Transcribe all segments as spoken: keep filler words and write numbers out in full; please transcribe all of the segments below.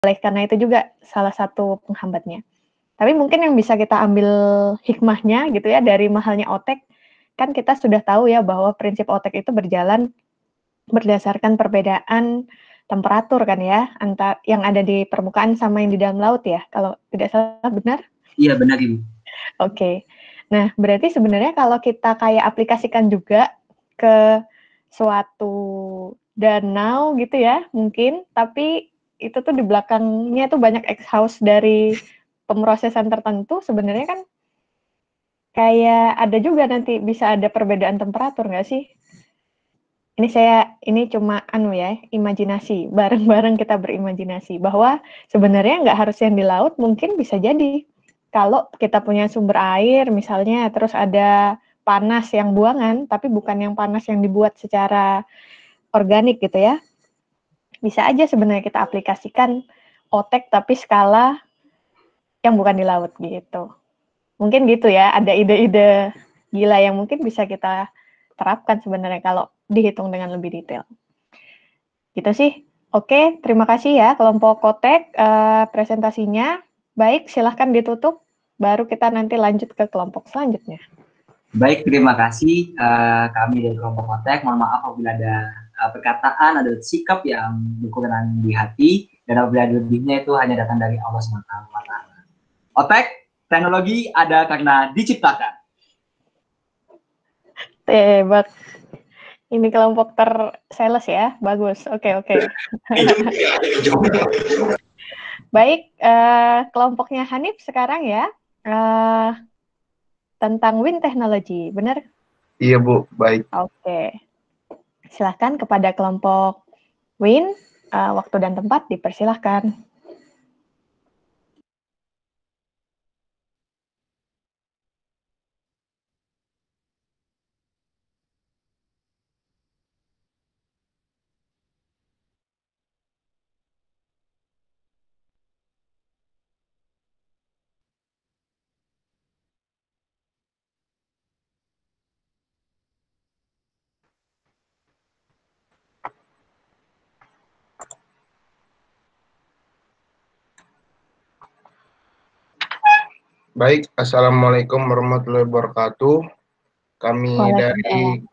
Oleh karena itu juga salah satu penghambatnya. Tapi mungkin yang bisa kita ambil hikmahnya gitu ya dari mahalnya OTEK, kan kita sudah tahu ya bahwa prinsip OTEK itu berjalan berdasarkan perbedaan temperatur kan ya, antar yang ada di permukaan sama yang di dalam laut ya, kalau tidak salah, benar? Iya, benar Ibu. Oke. Nah, berarti sebenarnya kalau kita kayak aplikasikan juga ke suatu danau gitu ya, mungkin, tapi itu tuh di belakangnya tuh banyak exhaust dari pemrosesan tertentu, sebenarnya kan kayak ada juga nanti bisa ada perbedaan temperatur nggak sih? Ini saya ini cuma anu ya, imajinasi, bareng-bareng kita berimajinasi bahwa sebenarnya nggak harus yang di laut, mungkin bisa jadi kalau kita punya sumber air misalnya, terus ada panas yang buangan, tapi bukan yang panas yang dibuat secara organik gitu ya. Bisa aja sebenarnya kita aplikasikan OTEK tapi skala yang bukan di laut gitu. Mungkin gitu ya, ada ide-ide gila yang mungkin bisa kita terapkan sebenarnya kalau dihitung dengan lebih detail. Gitu sih. Oke, terima kasih ya kelompok Kotek uh, presentasinya. Baik, silahkan ditutup, baru kita nanti lanjut ke kelompok selanjutnya. Baik, terima kasih uh, kami dari kelompok Kotek. Mohon maaf apabila ada uh, perkataan, ada sikap yang berkenan di hati, dan apabila ada lebihnya itu hanya datang dari Allah subhanahu wa taala. Otek, teknologi ada karena diciptakan. Hebat. Ini kelompok ter-sales ya, bagus. Oke, oke. Baik, uh, kelompoknya Hanif sekarang ya, uh, tentang wind technology, benar? Iya Bu, baik. Oke, silahkan kepada kelompok wind, uh, waktu dan tempat dipersilahkan. Baik, Assalamualaikum warahmatullahi wabarakatuh. Kami dari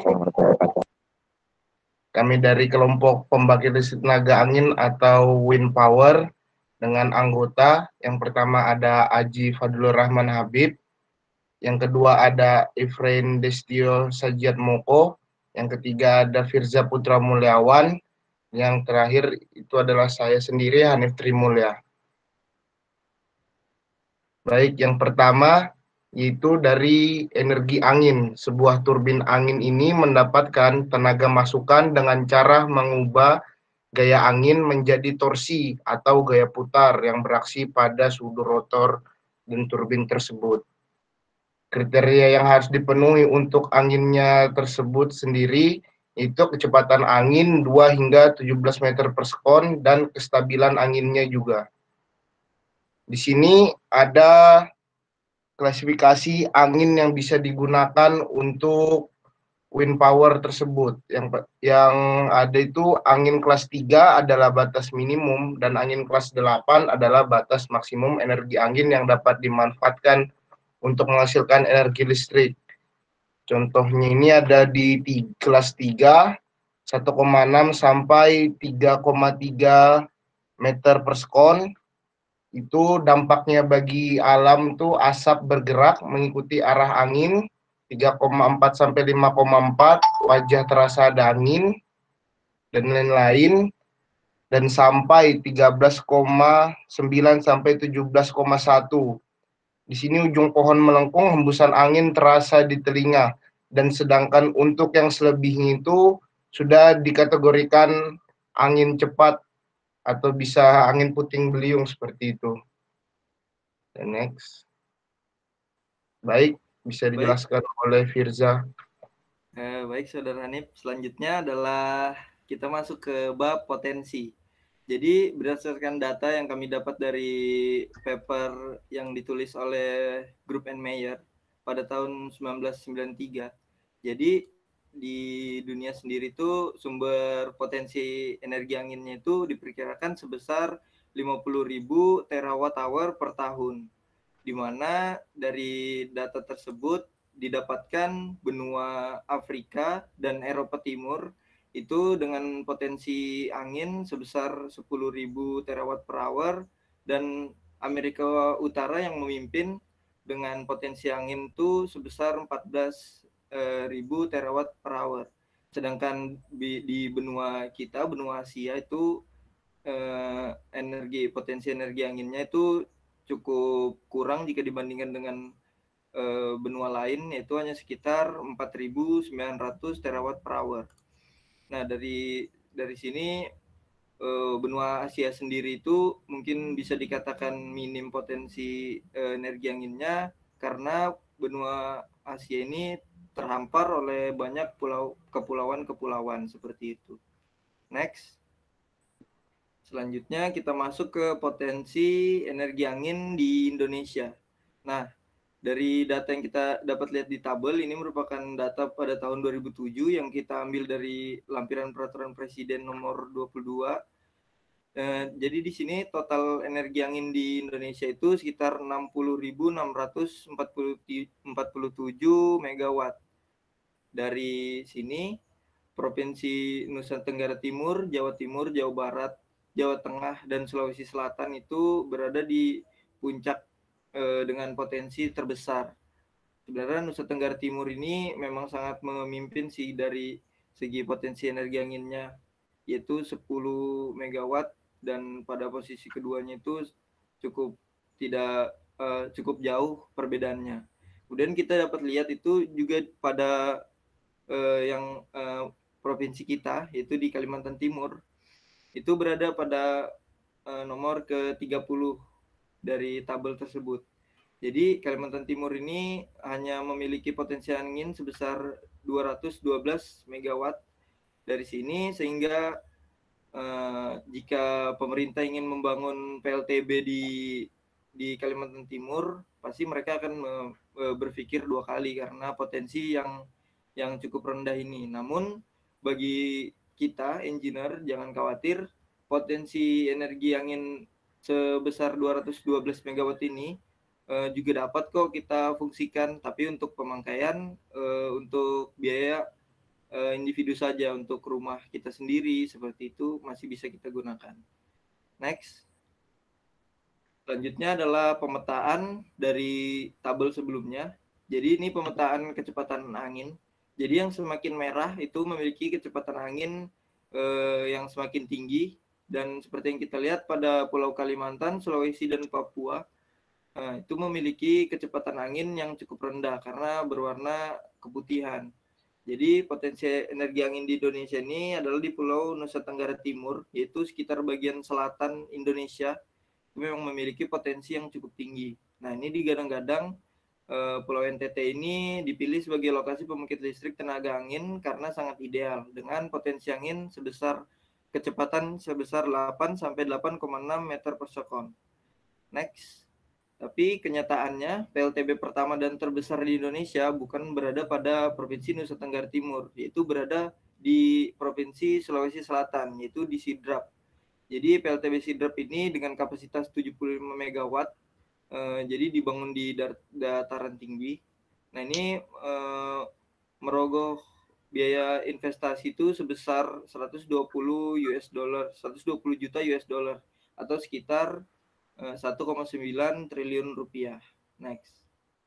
kami dari kelompok pembangkit listrik tenaga angin atau wind power dengan anggota. Yang pertama ada Aji Fadlur Rahman Habib, yang kedua ada Ifrain Destio Sajiat Moko, yang ketiga ada Firza Putra Mulyawan, yang terakhir itu adalah saya sendiri, Hanif Trimulya. Baik, yang pertama yaitu dari energi angin. Sebuah turbin angin ini mendapatkan tenaga masukan dengan cara mengubah gaya angin menjadi torsi atau gaya putar yang beraksi pada sudut rotor dan turbin tersebut. Kriteria yang harus dipenuhi untuk anginnya tersebut sendiri itu kecepatan angin dua hingga tujuh belas meter per sekon dan kestabilan anginnya juga. Di sini ada klasifikasi angin yang bisa digunakan untuk wind power tersebut. Yang yang ada itu angin kelas tiga adalah batas minimum dan angin kelas delapan adalah batas maksimum energi angin yang dapat dimanfaatkan untuk menghasilkan energi listrik. Contohnya ini ada di kelas tiga, satu koma enam sampai tiga koma tiga meter per sekon. Itu dampaknya bagi alam itu asap bergerak mengikuti arah angin tiga koma empat sampai lima koma empat, wajah terasa ada angin dan lain-lain, dan sampai tiga belas koma sembilan sampai tujuh belas koma satu. Di sini ujung pohon melengkung, hembusan angin terasa di telinga, dan sedangkan untuk yang selebihnya itu sudah dikategorikan angin cepat atau bisa angin puting beliung seperti itu. Dan next. Baik, bisa dijelaskan baik oleh Firza. Eh, baik, Saudara Hanif. Selanjutnya adalah kita masuk ke bab potensi. Jadi berdasarkan data yang kami dapat dari paper yang ditulis oleh Group and Mayer pada tahun seribu sembilan ratus sembilan puluh tiga. Jadi di dunia sendiri itu sumber potensi energi anginnya itu diperkirakan sebesar lima puluh ribu terawatt hour per tahun, di mana dari data tersebut didapatkan benua Afrika dan Eropa Timur itu dengan potensi angin sebesar sepuluh ribu terawatt per hour, dan Amerika Utara yang memimpin dengan potensi angin itu sebesar empat belas ribu terawatt per hour. Sedangkan di, di benua kita, benua Asia itu eh, energi potensi energi anginnya itu cukup kurang jika dibandingkan dengan eh, benua lain, yaitu hanya sekitar empat ribu sembilan ratus terawatt per hour. Nah, dari dari sini eh, benua Asia sendiri itu mungkin bisa dikatakan minim potensi eh, energi anginnya karena benua Asia ini terhampar oleh banyak pulau kepulauan-kepulauan seperti itu. Next. Selanjutnya kita masuk ke potensi energi angin di Indonesia. Nah, dari data yang kita dapat lihat di tabel ini merupakan data pada tahun dua ribu tujuh yang kita ambil dari lampiran peraturan presiden nomor dua puluh dua. Eh, jadi di sini total energi angin di Indonesia itu sekitar enam puluh ribu enam ratus empat puluh tujuh megawatt. Dari sini Provinsi Nusa Tenggara Timur, Jawa Timur, Jawa Barat, Jawa Tengah, dan Sulawesi Selatan itu berada di puncak eh, dengan potensi terbesar. Sebenarnya Nusa Tenggara Timur ini memang sangat memimpin sih dari segi potensi energi anginnya, yaitu sepuluh megawatt, dan pada posisi keduanya itu cukup tidak uh, cukup jauh perbedaannya. Kemudian kita dapat lihat itu juga pada uh, yang uh, provinsi kita, yaitu di Kalimantan Timur, itu berada pada uh, nomor ke tiga puluh dari tabel tersebut. Jadi Kalimantan Timur ini hanya memiliki potensi angin sebesar dua ratus dua belas megawatt dari sini, sehingga eh, jika pemerintah ingin membangun P L T B di di Kalimantan Timur, pasti mereka akan me, berpikir dua kali karena potensi yang yang cukup rendah ini. Namun bagi kita engineer jangan khawatir, potensi energi angin sebesar dua ratus dua belas megawatt ini Uh, juga dapat kok kita fungsikan, tapi untuk pemakaian uh, untuk biaya uh, individu saja, untuk rumah kita sendiri seperti itu masih bisa kita gunakan. Next. Selanjutnya adalah pemetaan dari tabel sebelumnya. Jadi ini pemetaan kecepatan angin. Jadi yang semakin merah itu memiliki kecepatan angin uh, yang semakin tinggi, dan seperti yang kita lihat pada Pulau Kalimantan, Sulawesi, dan Papua, Nah, itu memiliki kecepatan angin yang cukup rendah karena berwarna keputihan. Jadi potensi energi angin di Indonesia ini adalah di Pulau Nusa Tenggara Timur, yaitu sekitar bagian selatan Indonesia, itu memang memiliki potensi yang cukup tinggi. Nah, ini digadang-gadang eh, Pulau N T T ini dipilih sebagai lokasi pembangkit listrik tenaga angin karena sangat ideal dengan potensi angin sebesar kecepatan sebesar delapan sampai delapan koma enam meter per second. Next. Tapi kenyataannya P L T B pertama dan terbesar di Indonesia bukan berada pada Provinsi Nusa Tenggara Timur, yaitu berada di Provinsi Sulawesi Selatan, yaitu di Sidrap. Jadi P L T B Sidrap ini dengan kapasitas tujuh puluh lima megawatt, eh, jadi dibangun di dataran tinggi. Nah ini eh, merogoh biaya investasi itu sebesar seratus dua puluh U S dollar, seratus dua puluh juta U S dollar, atau sekitar satu koma sembilan triliun rupiah. Next.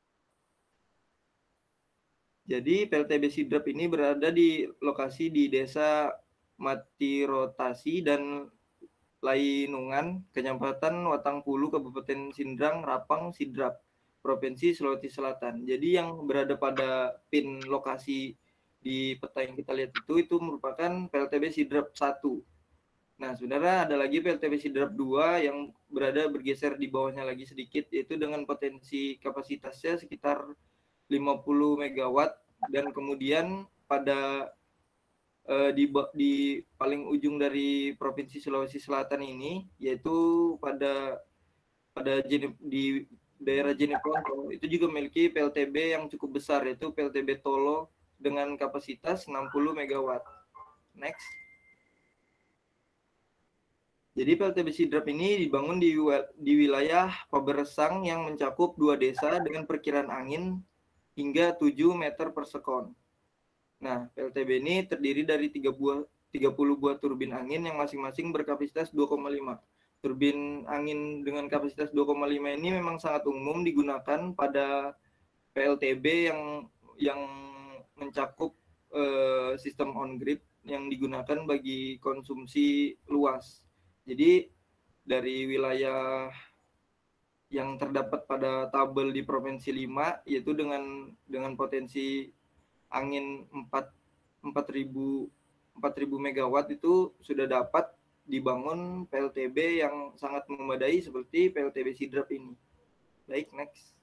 Jadi P L T B Sidrap ini berada di lokasi di Desa Matirotasi dan Lainungan, Kecamatan Watangpulu, Kabupaten Sindrang, Rapang, Sidrap, Provinsi Sulawesi Selatan. Jadi yang berada pada pin lokasi di peta yang kita lihat itu itu merupakan P L T B Sidrap satu. Nah, sebenarnya ada lagi P L T B Sidrap dua yang berada bergeser di bawahnya lagi sedikit, yaitu dengan potensi kapasitasnya sekitar lima puluh megawatt, dan kemudian pada eh, di, di paling ujung dari Provinsi Sulawesi Selatan ini, yaitu pada pada Jenep, di daerah Jeneponto, itu juga memiliki P L T B yang cukup besar, yaitu P L T B Tolo dengan kapasitas enam puluh megawatt. Next. Jadi P L T B Sidrap ini dibangun di, di wilayah Paberesang yang mencakup dua desa dengan perkiraan angin hingga tujuh meter per sekon. Nah, P L T B ini terdiri dari tiga buah, tiga puluh buah turbin angin yang masing-masing berkapasitas dua koma lima. Turbin angin dengan kapasitas dua koma lima ini memang sangat umum digunakan pada P L T B yang yang mencakup eh, sistem on-grid yang digunakan bagi konsumsi luas. Jadi dari wilayah yang terdapat pada tabel di Provinsi lima, yaitu dengan dengan potensi angin empat ribu megawatt itu sudah dapat dibangun P L T B yang sangat memadai seperti P L T B Sidrap ini. Baik, next.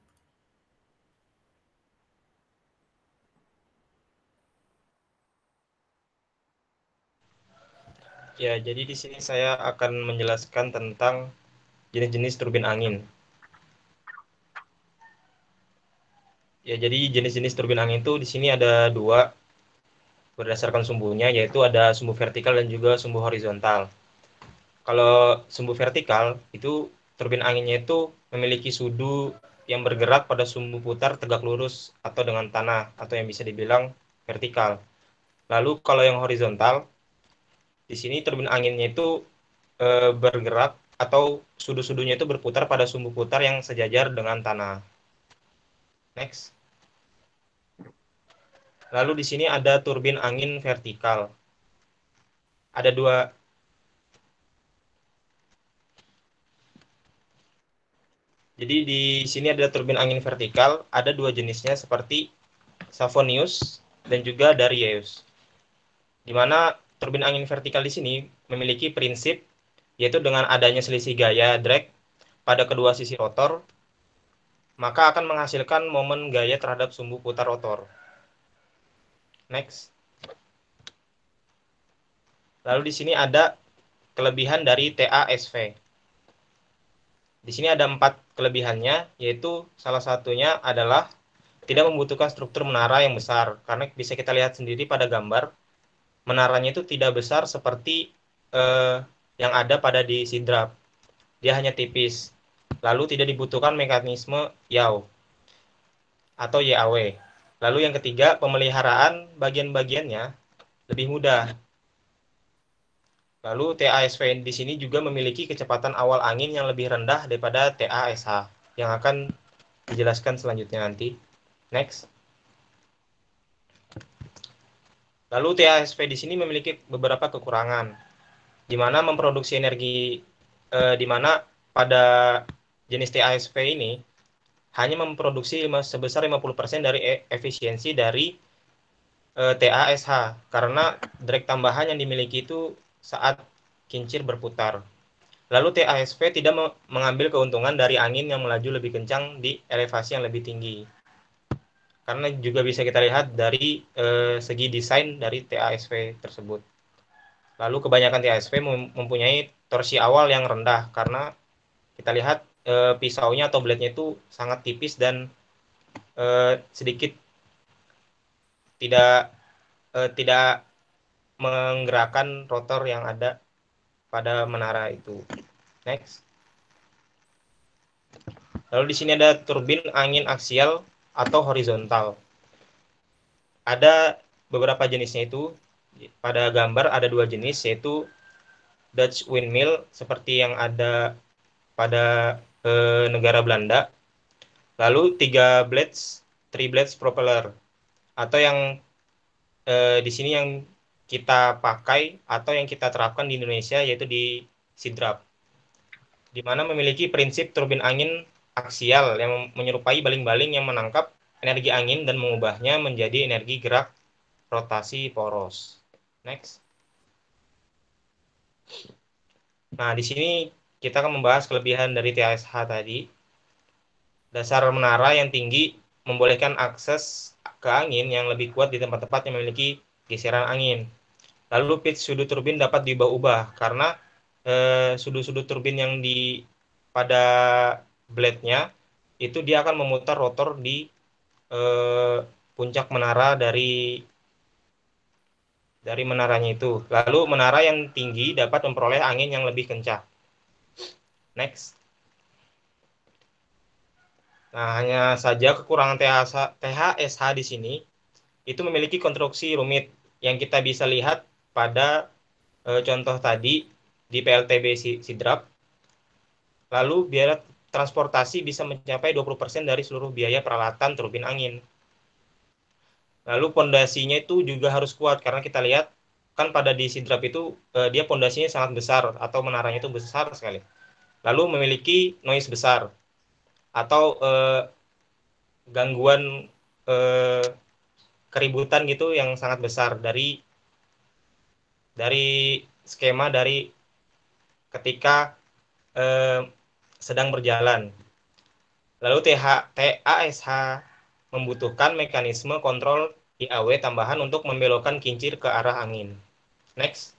Ya, jadi di sini saya akan menjelaskan tentang jenis-jenis turbin angin. Ya, jadi jenis-jenis turbin angin itu di sini ada dua berdasarkan sumbunya, yaitu ada sumbu vertikal dan juga sumbu horizontal. Kalau sumbu vertikal itu turbin anginnya itu memiliki sudu yang bergerak pada sumbu putar tegak lurus atau dengan tanah atau yang bisa dibilang vertikal. Lalu kalau yang horizontal, di sini turbin anginnya itu e, bergerak atau sudu-sudunya itu berputar pada sumbu putar yang sejajar dengan tanah. Next. Lalu di sini ada turbin angin vertikal. Ada dua. Jadi di sini ada turbin angin vertikal, ada dua jenisnya seperti Savonius dan juga Darius. Di mana turbin angin vertikal di sini memiliki prinsip yaitu dengan adanya selisih gaya drag pada kedua sisi rotor, maka akan menghasilkan momen gaya terhadap sumbu putar rotor. Next. Lalu di sini ada kelebihan dari T A S V. Di sini ada empat kelebihannya, yaitu salah satunya adalah tidak membutuhkan struktur menara yang besar, karena bisa kita lihat sendiri pada gambar, menaranya itu tidak besar seperti eh, yang ada pada di Sidrap. Dia hanya tipis. Lalu tidak dibutuhkan mekanisme Y A W atau Y A W. Lalu yang ketiga, pemeliharaan bagian-bagiannya lebih mudah. Lalu T A S V di sini juga memiliki kecepatan awal angin yang lebih rendah daripada T A S H yang akan dijelaskan selanjutnya nanti. Next. Lalu T A S V di sini memiliki beberapa kekurangan, di mana memproduksi energi, eh, di mana pada jenis T A S V ini hanya memproduksi sebesar lima puluh persen dari efisiensi dari eh, T A S H, karena drag tambahan yang dimiliki itu saat kincir berputar. Lalu T A S V tidak mengambil keuntungan dari angin yang melaju lebih kencang di elevasi yang lebih tinggi. Karena juga bisa kita lihat dari eh, segi desain dari T A S V tersebut. Lalu kebanyakan T A S V mempunyai torsi awal yang rendah karena kita lihat eh, pisaunya atau blade-nya itu sangat tipis dan eh, sedikit tidak eh, tidak menggerakkan rotor yang ada pada menara itu. Next. Lalu di sini ada turbin angin aksial atau horizontal. Ada beberapa jenisnya itu. Pada gambar ada dua jenis, yaitu Dutch windmill seperti yang ada pada eh, negara Belanda. Lalu tiga blades, three blades propeller, atau yang eh, di sini yang kita pakai atau yang kita terapkan di Indonesia yaitu di Sidrap, di mana memiliki prinsip turbin angin aksial yang menyerupai baling-baling yang menangkap energi angin dan mengubahnya menjadi energi gerak rotasi poros. Next. Nah, di sini kita akan membahas kelebihan dari T A S H tadi. Dasar menara yang tinggi membolehkan akses ke angin yang lebih kuat di tempat-tempat yang memiliki geseran angin. Lalu pitch sudut turbin dapat diubah-ubah karena eh, sudut-sudut turbin yang di pada blade-nya itu dia akan memutar rotor di eh, puncak menara dari dari menaranya itu. Lalu menara yang tinggi dapat memperoleh angin yang lebih kencang. Next. Nah, hanya saja kekurangan T H S H di sini itu memiliki konstruksi rumit yang kita bisa lihat pada e, contoh tadi di P L T B Sidrap. Lalu biaya transportasi bisa mencapai dua puluh persen dari seluruh biaya peralatan turbin angin. Lalu pondasinya itu juga harus kuat karena kita lihat kan pada di Sidrap itu eh, dia pondasinya sangat besar atau menaranya itu besar sekali. Lalu memiliki noise besar atau eh, gangguan eh, keributan gitu yang sangat besar dari dari skema dari ketika eh, sedang berjalan. Lalu T A S H membutuhkan mekanisme kontrol I A W tambahan untuk membelokkan kincir ke arah angin. Next.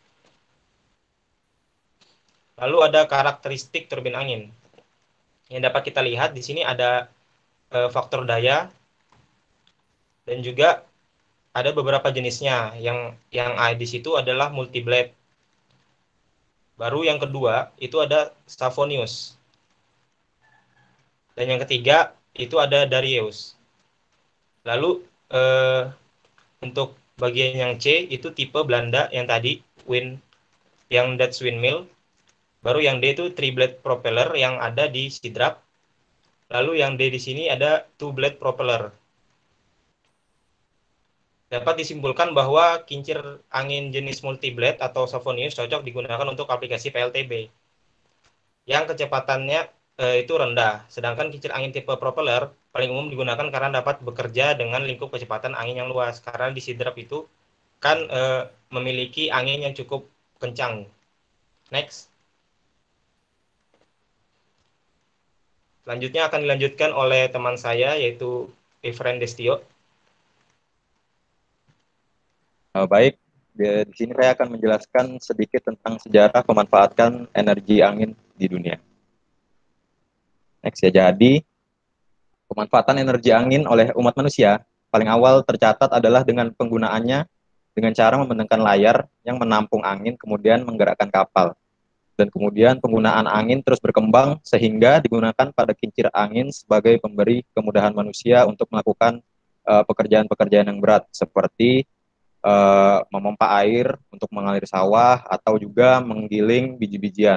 Lalu ada karakteristik turbin angin. Yang dapat kita lihat di sini ada e, faktor daya dan juga ada beberapa jenisnya. Yang yang A di situ adalah multi blade. Baru yang kedua itu ada Savonius. Dan yang ketiga itu ada Darius. Lalu e, untuk bagian yang C itu tipe Belanda yang tadi wind yang Dutch windmill. Baru yang D itu three blade propeller yang ada di Sidrap. Lalu yang D di sini ada two blade propeller. Dapat disimpulkan bahwa kincir angin jenis multi blade atau Savonius cocok digunakan untuk aplikasi P L T B. Yang kecepatannya e, itu rendah, sedangkan kincir angin tipe propeller paling umum digunakan karena dapat bekerja dengan lingkup kecepatan angin yang luas. Karena di Sidrap itu kan e, memiliki angin yang cukup kencang. Next. Selanjutnya akan dilanjutkan oleh teman saya yaitu Efren Destio. Uh, baik, di, di sini saya akan menjelaskan sedikit tentang sejarah pemanfaatan energi angin di dunia. Next ya, jadi pemanfaatan energi angin oleh umat manusia paling awal tercatat adalah dengan penggunaannya dengan cara membentangkan layar yang menampung angin kemudian menggerakkan kapal. Dan kemudian penggunaan angin terus berkembang sehingga digunakan pada kincir angin sebagai pemberi kemudahan manusia untuk melakukan pekerjaan-pekerjaan uh, yang berat seperti uh, memompa air untuk mengalir sawah atau juga menggiling biji-bijian.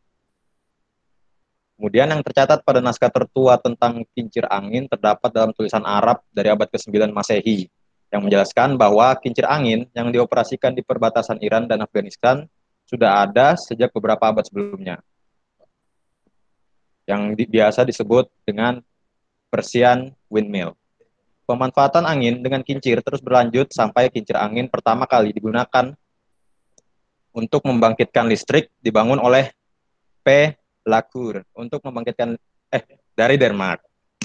Kemudian yang tercatat pada naskah tertua tentang kincir angin terdapat dalam tulisan Arab dari abad kesembilan Masehi yang menjelaskan bahwa kincir angin yang dioperasikan di perbatasan Iran dan Afghanistan sudah ada sejak beberapa abad sebelumnya, yang di, biasa disebut dengan Persian windmill. Pemanfaatan angin dengan kincir terus berlanjut sampai kincir angin pertama kali digunakan untuk membangkitkan listrik dibangun oleh P. Lacour untuk membangkitkan eh dari Denmark.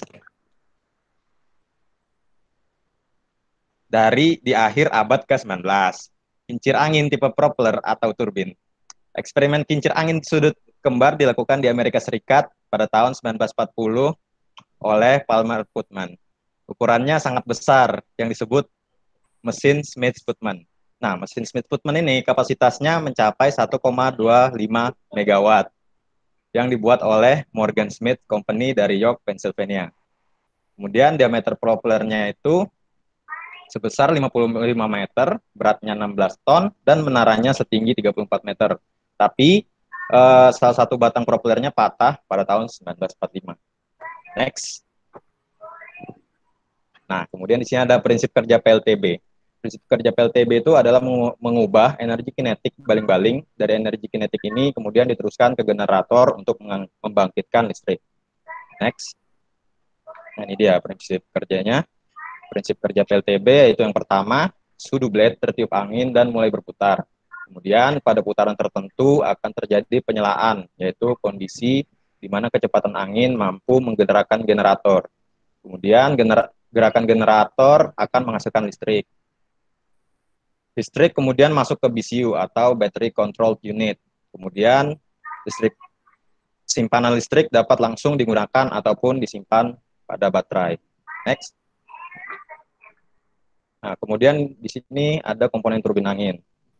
Dari di akhir abad ke sembilan belas. Kincir angin tipe propeller atau turbin. Eksperimen kincir angin sudut kembar dilakukan di Amerika Serikat pada tahun sembilan belas empat puluh oleh Palmer Putman. Ukurannya sangat besar yang disebut mesin Smith-Putman. Nah, mesin Smith-Putman ini kapasitasnya mencapai satu koma dua lima megawatt yang dibuat oleh Morgan Smith Company dari York, Pennsylvania. Kemudian diameter propellernya itu sebesar lima puluh lima meter, beratnya enam belas ton, dan menaranya setinggi tiga puluh empat meter. Tapi eh, salah satu batang propellernya patah pada tahun sembilan belas empat puluh lima. Next. Nah, kemudian di sini ada prinsip kerja P L T B. Prinsip kerja P L T B itu adalah mengubah energi kinetik baling-baling. Dari energi kinetik ini kemudian diteruskan ke generator untuk membangkitkan listrik. Next. Nah, ini dia prinsip kerjanya. Prinsip kerja P L T B yaitu yang pertama, sudu blade tertiup angin dan mulai berputar. Kemudian pada putaran tertentu akan terjadi penyelaan, yaitu kondisi di mana kecepatan angin mampu menggerakkan generator. Kemudian gener gerakan generator akan menghasilkan listrik. Listrik kemudian masuk ke B C U atau Battery Control Unit. Kemudian listrik simpanan listrik dapat langsung digunakan ataupun disimpan pada baterai. Next. Nah, kemudian di sini ada komponen turbin angin.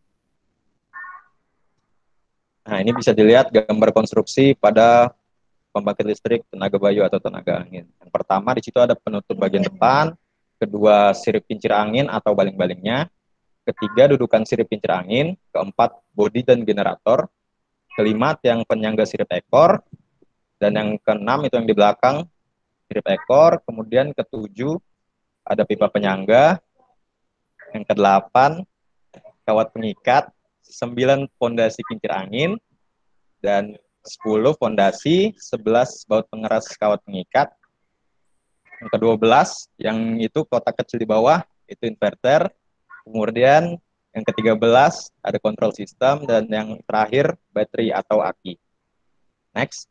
Nah, ini bisa dilihat gambar konstruksi pada pembangkit listrik tenaga bayu atau tenaga angin. Yang pertama, di situ ada penutup bagian depan, kedua sirip kincir angin atau baling-balingnya, ketiga dudukan sirip kincir angin, keempat bodi dan generator, kelima tiang penyangga sirip ekor, dan yang keenam itu yang di belakang sirip ekor, kemudian ketujuh ada pipa penyangga, yang kedelapan kawat pengikat, sembilan fondasi kincir angin, dan sepuluh fondasi, sebelas baut pengeras kawat pengikat. Yang kedua belas, yang itu kotak kecil di bawah, itu inverter. Kemudian yang ketiga belas, ada control system. Dan yang terakhir, baterai atau aki. Next.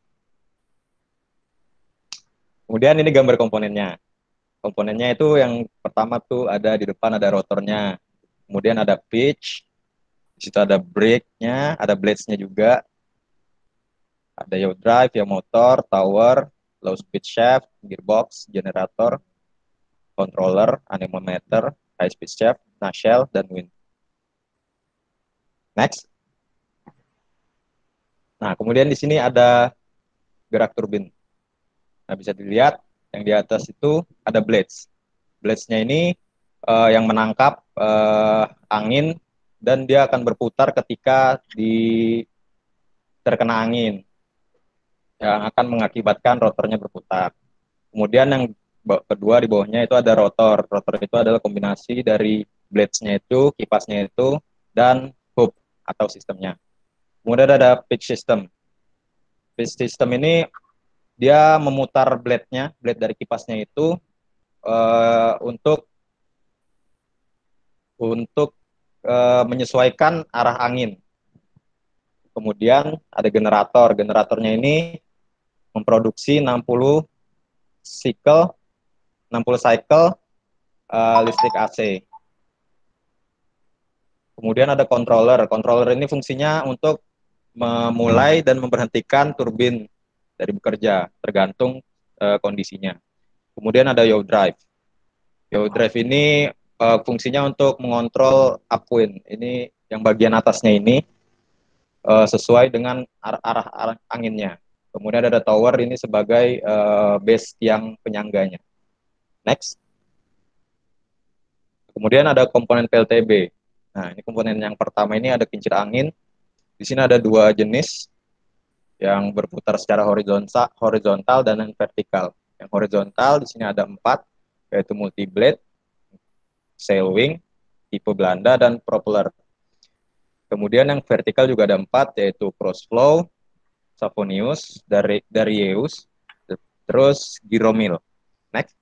Kemudian ini gambar komponennya. Komponennya itu yang pertama tuh ada di depan ada rotornya. Kemudian ada pitch. Di situ ada brake-nya, ada blades-nya juga. Ada yaw drive, yaw motor, tower, low speed shaft, gearbox, generator, controller, anemometer, high speed shaft, nacelle, dan wind. Next. Nah, kemudian di sini ada gerak turbin. Nah, bisa dilihat yang di atas itu ada blades. Blades-nya ini uh, yang menangkap uh, angin dan dia akan berputar ketika di terkena angin, yang akan mengakibatkan rotornya berputar. Kemudian yang kedua di bawahnya itu ada rotor. Rotor itu adalah kombinasi dari blades-nya itu, kipasnya itu, dan hub atau sistemnya. Kemudian ada pitch system. Pitch system ini dia memutar blade-nya, blade dari kipasnya itu uh, untuk untuk uh, menyesuaikan arah angin. Kemudian ada generator. Generatornya ini memproduksi enam puluh cycle, enam puluh cycle uh, listrik A C. Kemudian ada controller. Controller ini fungsinya untuk memulai dan memberhentikan turbin dari bekerja, tergantung uh, kondisinya. Kemudian ada yaw drive. Yaw drive ini uh, fungsinya untuk mengontrol upwind. Ini yang bagian atasnya ini uh, sesuai dengan arah, arah anginnya. Kemudian ada tower ini sebagai uh, base tiang penyangganya. Next. Kemudian ada komponen P L T B. Nah, ini komponen yang pertama ini ada kincir angin. Di sini ada dua jenis yang berputar secara horizontal, horizontal dan yang vertikal. Yang horizontal di sini ada empat, yaitu multi blade, sail wing, tipe Belanda, dan propeller. Kemudian yang vertikal juga ada empat, yaitu cross flow, Savonius, dari Darius, terus Giromil. Next.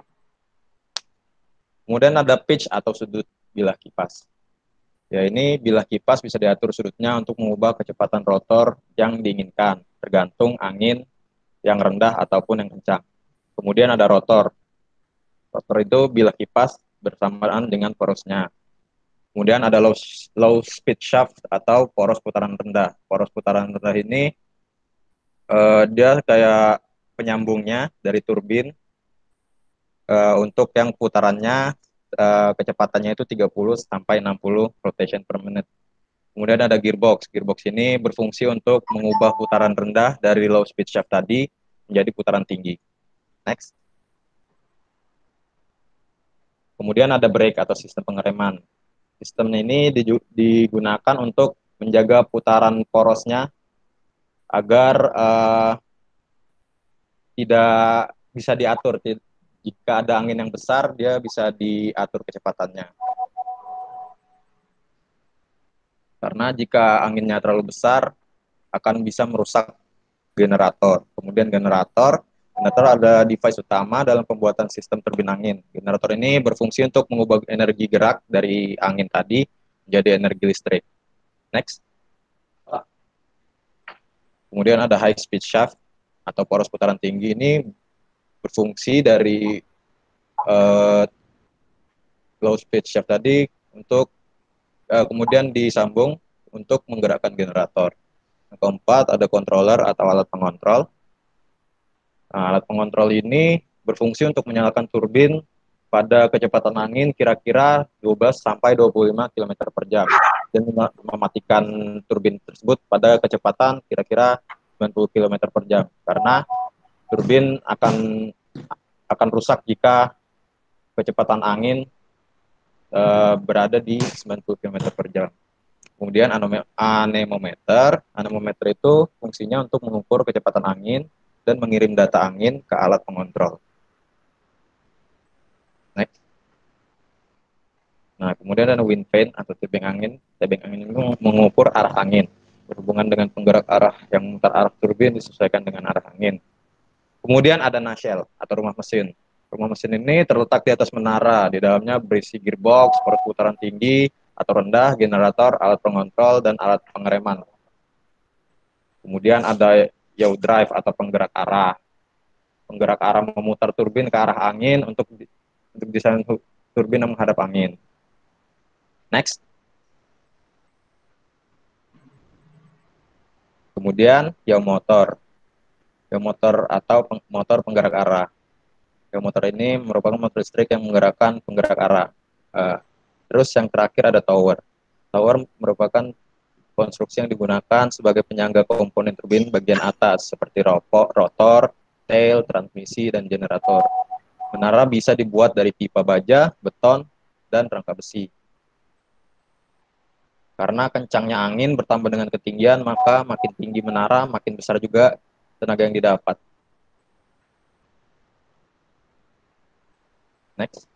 Kemudian ada pitch atau sudut bilah kipas. Ya, ini bilah kipas bisa diatur sudutnya untuk mengubah kecepatan rotor yang diinginkan, tergantung angin yang rendah ataupun yang kencang. Kemudian ada rotor. Rotor itu bilah kipas bersamaan dengan porosnya. Kemudian ada low, low speed shaft atau poros putaran rendah. Poros putaran rendah ini uh, dia kayak penyambungnya dari turbin uh, untuk yang putarannya uh, kecepatannya itu tiga puluh sampai enam puluh rotation per menit. Kemudian ada gearbox. Gearbox ini berfungsi untuk mengubah putaran rendah dari low speed shaft tadi menjadi putaran tinggi. Next. Kemudian ada brake atau sistem pengereman. Sistemnya ini digunakan untuk menjaga putaran porosnya agar uh, tidak bisa diatur. Jika ada angin yang besar, dia bisa diatur kecepatannya. Karena jika anginnya terlalu besar, akan bisa merusak generator. Kemudian generator, generator ada device utama dalam pembuatan sistem turbin angin. Generator ini berfungsi untuk mengubah energi gerak dari angin tadi menjadi energi listrik. Next. Kemudian ada high speed shaft atau poros putaran tinggi. Ini berfungsi dari uh, low speed shaft tadi untuk uh, kemudian disambung untuk menggerakkan generator. Yang keempat ada controller atau alat pengontrol. Nah, alat pengontrol ini berfungsi untuk menyalakan turbin pada kecepatan angin kira-kira dua belas sampai dua puluh lima kilometer per jam dan mematikan turbin tersebut pada kecepatan kira-kira sembilan puluh kilometer per jam karena turbin akan akan rusak jika kecepatan angin e, berada di sembilan puluh kilometer per jam. Kemudian anemometer, anemometer itu fungsinya untuk mengukur kecepatan angin dan mengirim data angin ke alat pengontrol. Next. Nah, kemudian ada wind vane atau tebing angin. Tebing angin itu mengukur arah angin. Berhubungan dengan penggerak arah yang memutar arah turbin disesuaikan dengan arah angin. Kemudian ada nacelle atau rumah mesin. Rumah mesin ini terletak di atas menara. Di dalamnya berisi gearbox, perputaran tinggi atau rendah, generator, alat pengontrol, dan alat pengereman. Kemudian ada yaw drive atau penggerak arah. Penggerak arah memutar turbin ke arah angin untuk untuk desain turbin yang menghadap angin. Next. Kemudian yaw motor. Yaw motor atau peng, motor penggerak arah. Yaw motor ini merupakan motor listrik yang menggerakkan penggerak arah. Uh, terus yang terakhir ada tower. Tower merupakan konstruksi yang digunakan sebagai penyangga komponen turbin bagian atas seperti ropok, rotor, tail, transmisi, dan generator. Menara bisa dibuat dari pipa baja, beton, dan rangka besi. Karena kencangnya angin bertambah dengan ketinggian, maka makin tinggi menara, makin besar juga tenaga yang didapat. Next.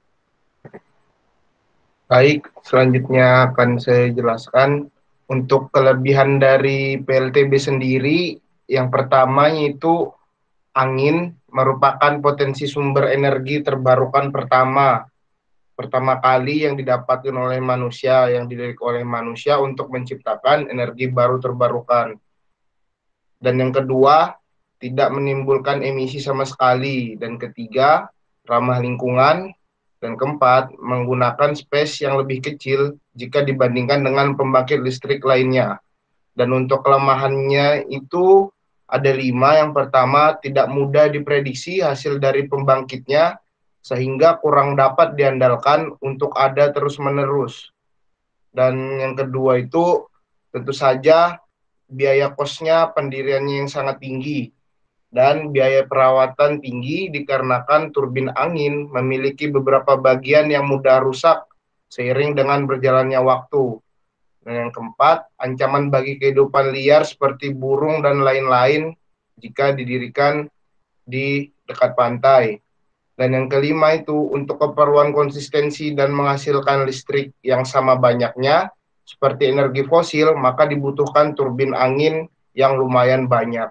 Baik, selanjutnya akan saya jelaskan untuk kelebihan dari P L T B sendiri. Yang pertama yaitu angin merupakan potensi sumber energi terbarukan pertama pertama kali yang didapatkan oleh manusia, yang dilirik oleh manusia untuk menciptakan energi baru terbarukan. Dan yang kedua, tidak menimbulkan emisi sama sekali. Dan ketiga, ramah lingkungan. Dan keempat, menggunakan space yang lebih kecil jika dibandingkan dengan pembangkit listrik lainnya. Dan untuk kelemahannya itu ada lima. Yang pertama, tidak mudah diprediksi hasil dari pembangkitnya, sehingga kurang dapat diandalkan untuk ada terus-menerus. Dan yang kedua itu, tentu saja biaya kosnya pendiriannya yang sangat tinggi. Dan biaya perawatan tinggi dikarenakan turbin angin memiliki beberapa bagian yang mudah rusak seiring dengan berjalannya waktu. Dan yang keempat, ancaman bagi kehidupan liar seperti burung dan lain-lain jika didirikan di dekat pantai. Dan yang kelima itu, untuk keperluan konsistensi dan menghasilkan listrik yang sama banyaknya, seperti energi fosil, maka dibutuhkan turbin angin yang lumayan banyak.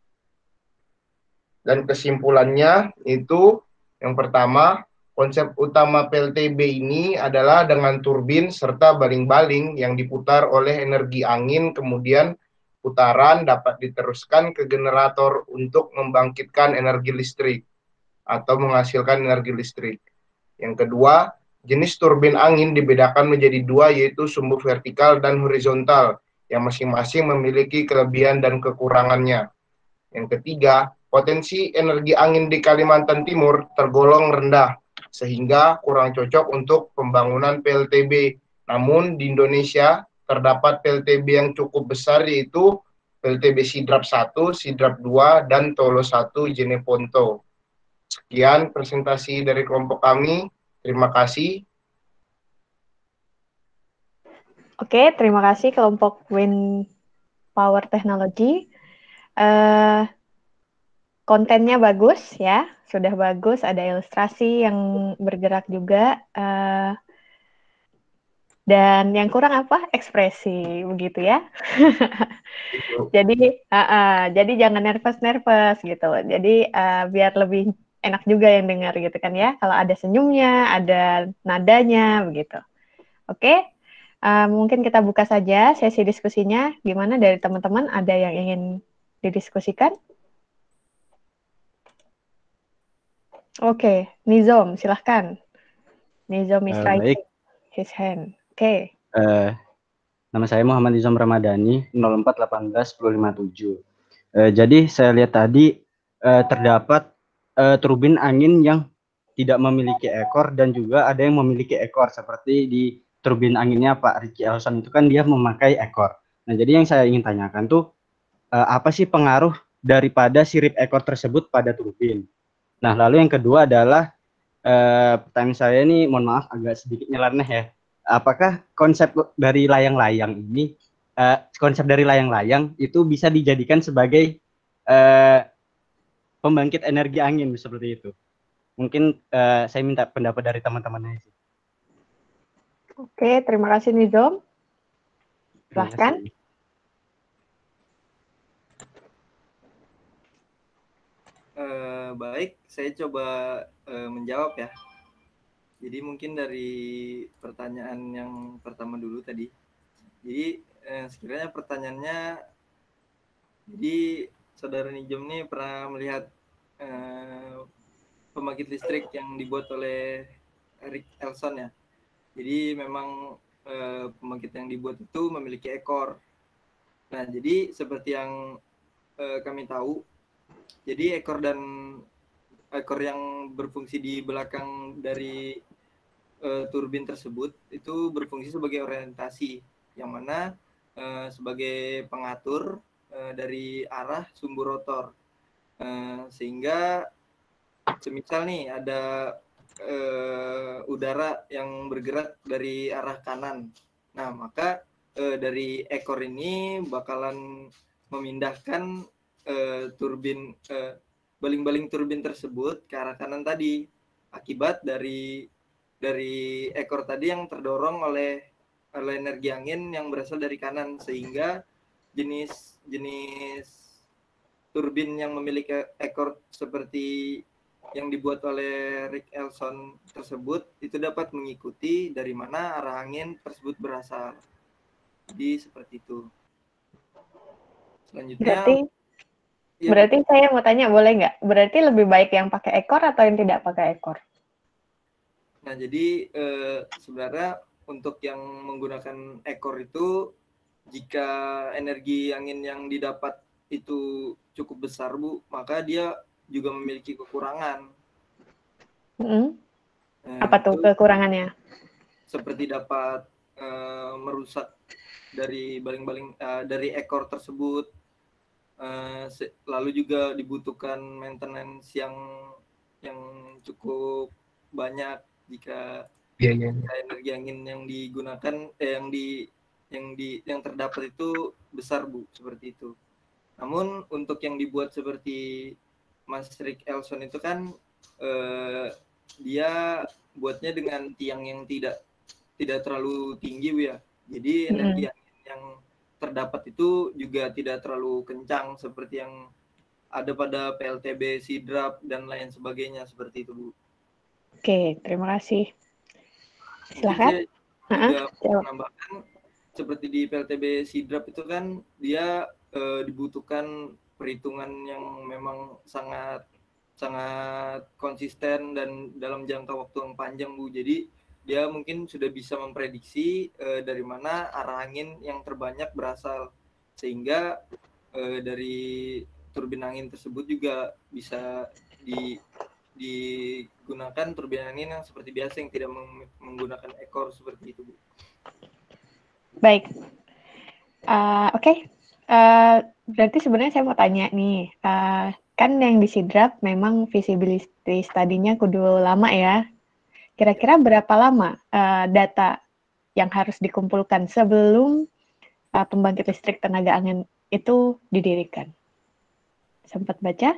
Dan kesimpulannya itu, yang pertama, konsep utama P L T B ini adalah dengan turbin serta baling-baling yang diputar oleh energi angin, kemudian putaran dapat diteruskan ke generator untuk membangkitkan energi listrik atau menghasilkan energi listrik. Yang kedua, jenis turbin angin dibedakan menjadi dua, yaitu sumbu vertikal dan horizontal, yang masing-masing memiliki kelebihan dan kekurangannya. Yang ketiga, potensi energi angin di Kalimantan Timur tergolong rendah, sehingga kurang cocok untuk pembangunan P L T B. Namun di Indonesia terdapat P L T B yang cukup besar, yaitu P L T B Sidrap satu, Sidrap dua, dan Tolo satu Jeneponto. Sekian presentasi dari kelompok kami. Terima kasih. Oke, terima kasih kelompok Wind Power Technology. Uh, kontennya bagus ya, sudah bagus, ada ilustrasi yang bergerak juga, uh, dan yang kurang apa? Ekspresi, begitu ya. jadi, uh, uh, jadi jangan nervous-nervous gitu. Jadi uh, biar lebih enak juga yang dengar gitu kan ya. Kalau ada senyumnya, ada nadanya, begitu. Oke, uh, mungkin kita buka saja sesi diskusinya. Gimana dari teman-teman? Ada yang ingin didiskusikan? Oke, okay. Nizom, silahkan. Nizom is uh, raising his hand. Oke. Okay. Uh, nama saya Muhammad Nizom Ramadhani, nol empat satu delapan sepuluh lima tujuh. Uh, jadi saya lihat tadi uh, terdapat uh, turbin angin yang tidak memiliki ekor dan juga ada yang memiliki ekor seperti di turbin anginnya Pak Ricky Elson itu kan dia memakai ekor. Nah, jadi yang saya ingin tanyakan tuh uh, apa sih pengaruh daripada sirip ekor tersebut pada turbin? Nah, lalu yang kedua adalah uh, pertanyaan saya ini, mohon maaf agak sedikit nyeleneh ya. Apakah konsep dari layang-layang ini, uh, konsep dari layang-layang itu bisa dijadikan sebagai uh, pembangkit energi angin seperti itu? Mungkin uh, saya minta pendapat dari teman-temannya. Oke, terima kasih Nizam. Silahkan. Uh, baik, saya coba uh, menjawab ya. Jadi mungkin dari pertanyaan yang pertama dulu tadi. Jadi eh, sekiranya pertanyaannya, jadi saudara Nijom ini pernah melihat eh, pembangkit listrik yang dibuat oleh Rick Elson ya. Jadi memang eh, pembangkit yang dibuat itu memiliki ekor. Nah, jadi seperti yang eh, kami tahu, jadi ekor dan ekor yang berfungsi di belakang dari uh, turbin tersebut itu berfungsi sebagai orientasi, yang mana uh, sebagai pengatur uh, dari arah sumbu rotor, uh, sehingga semisal nih ada uh, udara yang bergerak dari arah kanan, nah maka uh, dari ekor ini bakalan memindahkan uh, turbin uh, baling-baling turbin tersebut ke arah kanan tadi, akibat dari dari ekor tadi yang terdorong oleh oleh energi angin yang berasal dari kanan, sehingga jenis jenis turbin yang memiliki ekor seperti yang dibuat oleh Rick Elson tersebut itu dapat mengikuti dari mana arah angin tersebut berasal. Jadi seperti itu. Selanjutnya, berarti ya, berarti saya mau tanya, boleh nggak? Berarti lebih baik yang pakai ekor atau yang tidak pakai ekor? Nah, jadi eh, sebenarnya untuk yang menggunakan ekor itu, jika energi angin yang didapat itu cukup besar, Bu, maka dia juga memiliki kekurangan. Mm-hmm. Nah, apa tuh kekurangannya? Seperti dapat uh, merusak dari baling-baling uh, dari ekor tersebut, uh, lalu juga dibutuhkan maintenance yang yang cukup banyak jika yeah, yeah, yeah. energi angin yang digunakan eh, yang di yang di yang terdapat itu besar, Bu, seperti itu. Namun untuk yang dibuat seperti Mas Rick Elson itu kan eh, dia buatnya dengan tiang yang tidak tidak terlalu tinggi, Bu ya. Jadi energi mm-hmm. angin yang terdapat itu juga tidak terlalu kencang seperti yang ada pada P L T B, Sidrap dan lain sebagainya, seperti itu, Bu. Oke, terima kasih. Silahkan. Juga uh-huh. menambahkan seperti di P L T B Sidrap itu kan dia eh, dibutuhkan perhitungan yang memang sangat sangat konsisten dan dalam jangka waktu yang panjang, Bu. Jadi dia mungkin sudah bisa memprediksi eh, dari mana arah angin yang terbanyak berasal, sehingga eh, dari turbin angin tersebut juga bisa di digunakan turbin angin yang seperti biasa yang tidak menggunakan ekor seperti itu, Bu. Baik, uh, oke. Okay. Uh, berarti sebenarnya saya mau tanya nih, uh, kan yang di Sidrap memang visibility study-nya kudu lama ya. Kira-kira berapa lama uh, data yang harus dikumpulkan sebelum uh, pembangkit listrik tenaga angin itu didirikan? Sempat baca?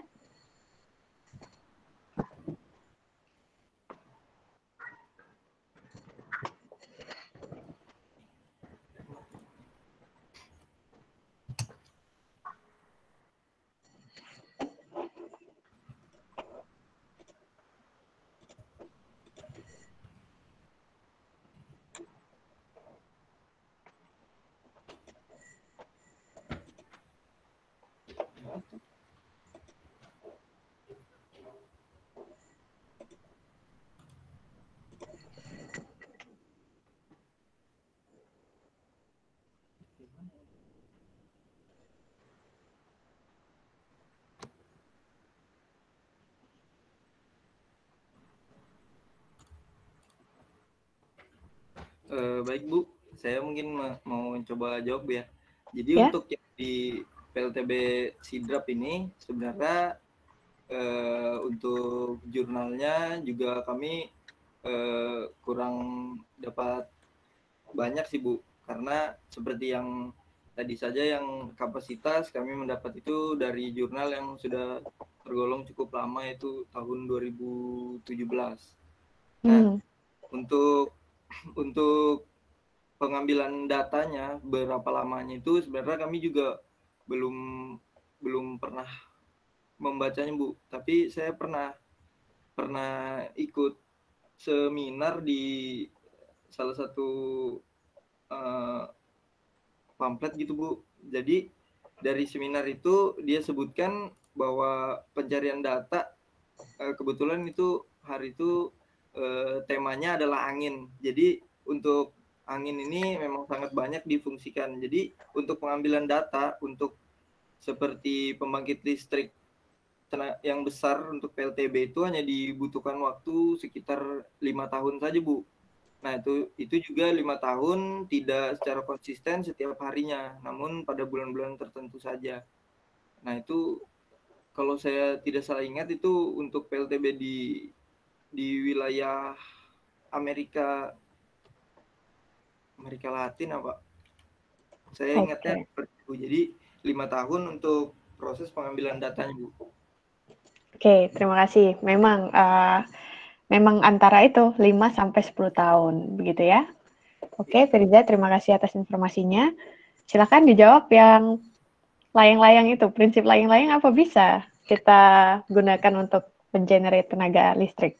Eh, baik Bu, saya mungkin ma- mau coba jawab ya. Jadi Ya. untuk yang di P L T B Sidrap ini sebenarnya eh, untuk jurnalnya juga kami eh, kurang dapat banyak sih Bu, karena seperti yang tadi saja yang kapasitas kami mendapat itu dari jurnal yang sudah tergolong cukup lama, yaitu tahun dua ribu tujuh belas. Nah, Hmm. untuk untuk pengambilan datanya berapa lamanya itu sebenarnya kami juga belum belum pernah membacanya Bu, tapi saya pernah pernah ikut seminar di salah satu uh, pamflet gitu Bu. Jadi dari seminar itu dia sebutkan bahwa pencarian data uh, kebetulan itu hari itu uh, temanya adalah angin. Jadi untuk angin ini memang sangat banyak difungsikan. Jadi untuk pengambilan data untuk seperti pembangkit listrik yang besar untuk P L T B itu hanya dibutuhkan waktu sekitar lima tahun saja Bu. Nah itu itu juga lima tahun tidak secara konsisten setiap harinya, namun pada bulan-bulan tertentu saja. Nah itu kalau saya tidak salah ingat itu untuk P L T B di di wilayah Amerika Amerika Latin apa? Saya ingatnya Oke. seperti itu. Jadi lima tahun untuk proses pengambilan datanya Bu. Oke, terima kasih. Memang uh, memang antara itu lima sampai sepuluh tahun, begitu ya. Oke, Firza, terima kasih atas informasinya. Silakan dijawab yang layang-layang itu, prinsip layang-layang apa bisa kita gunakan untuk mengenerate tenaga listrik?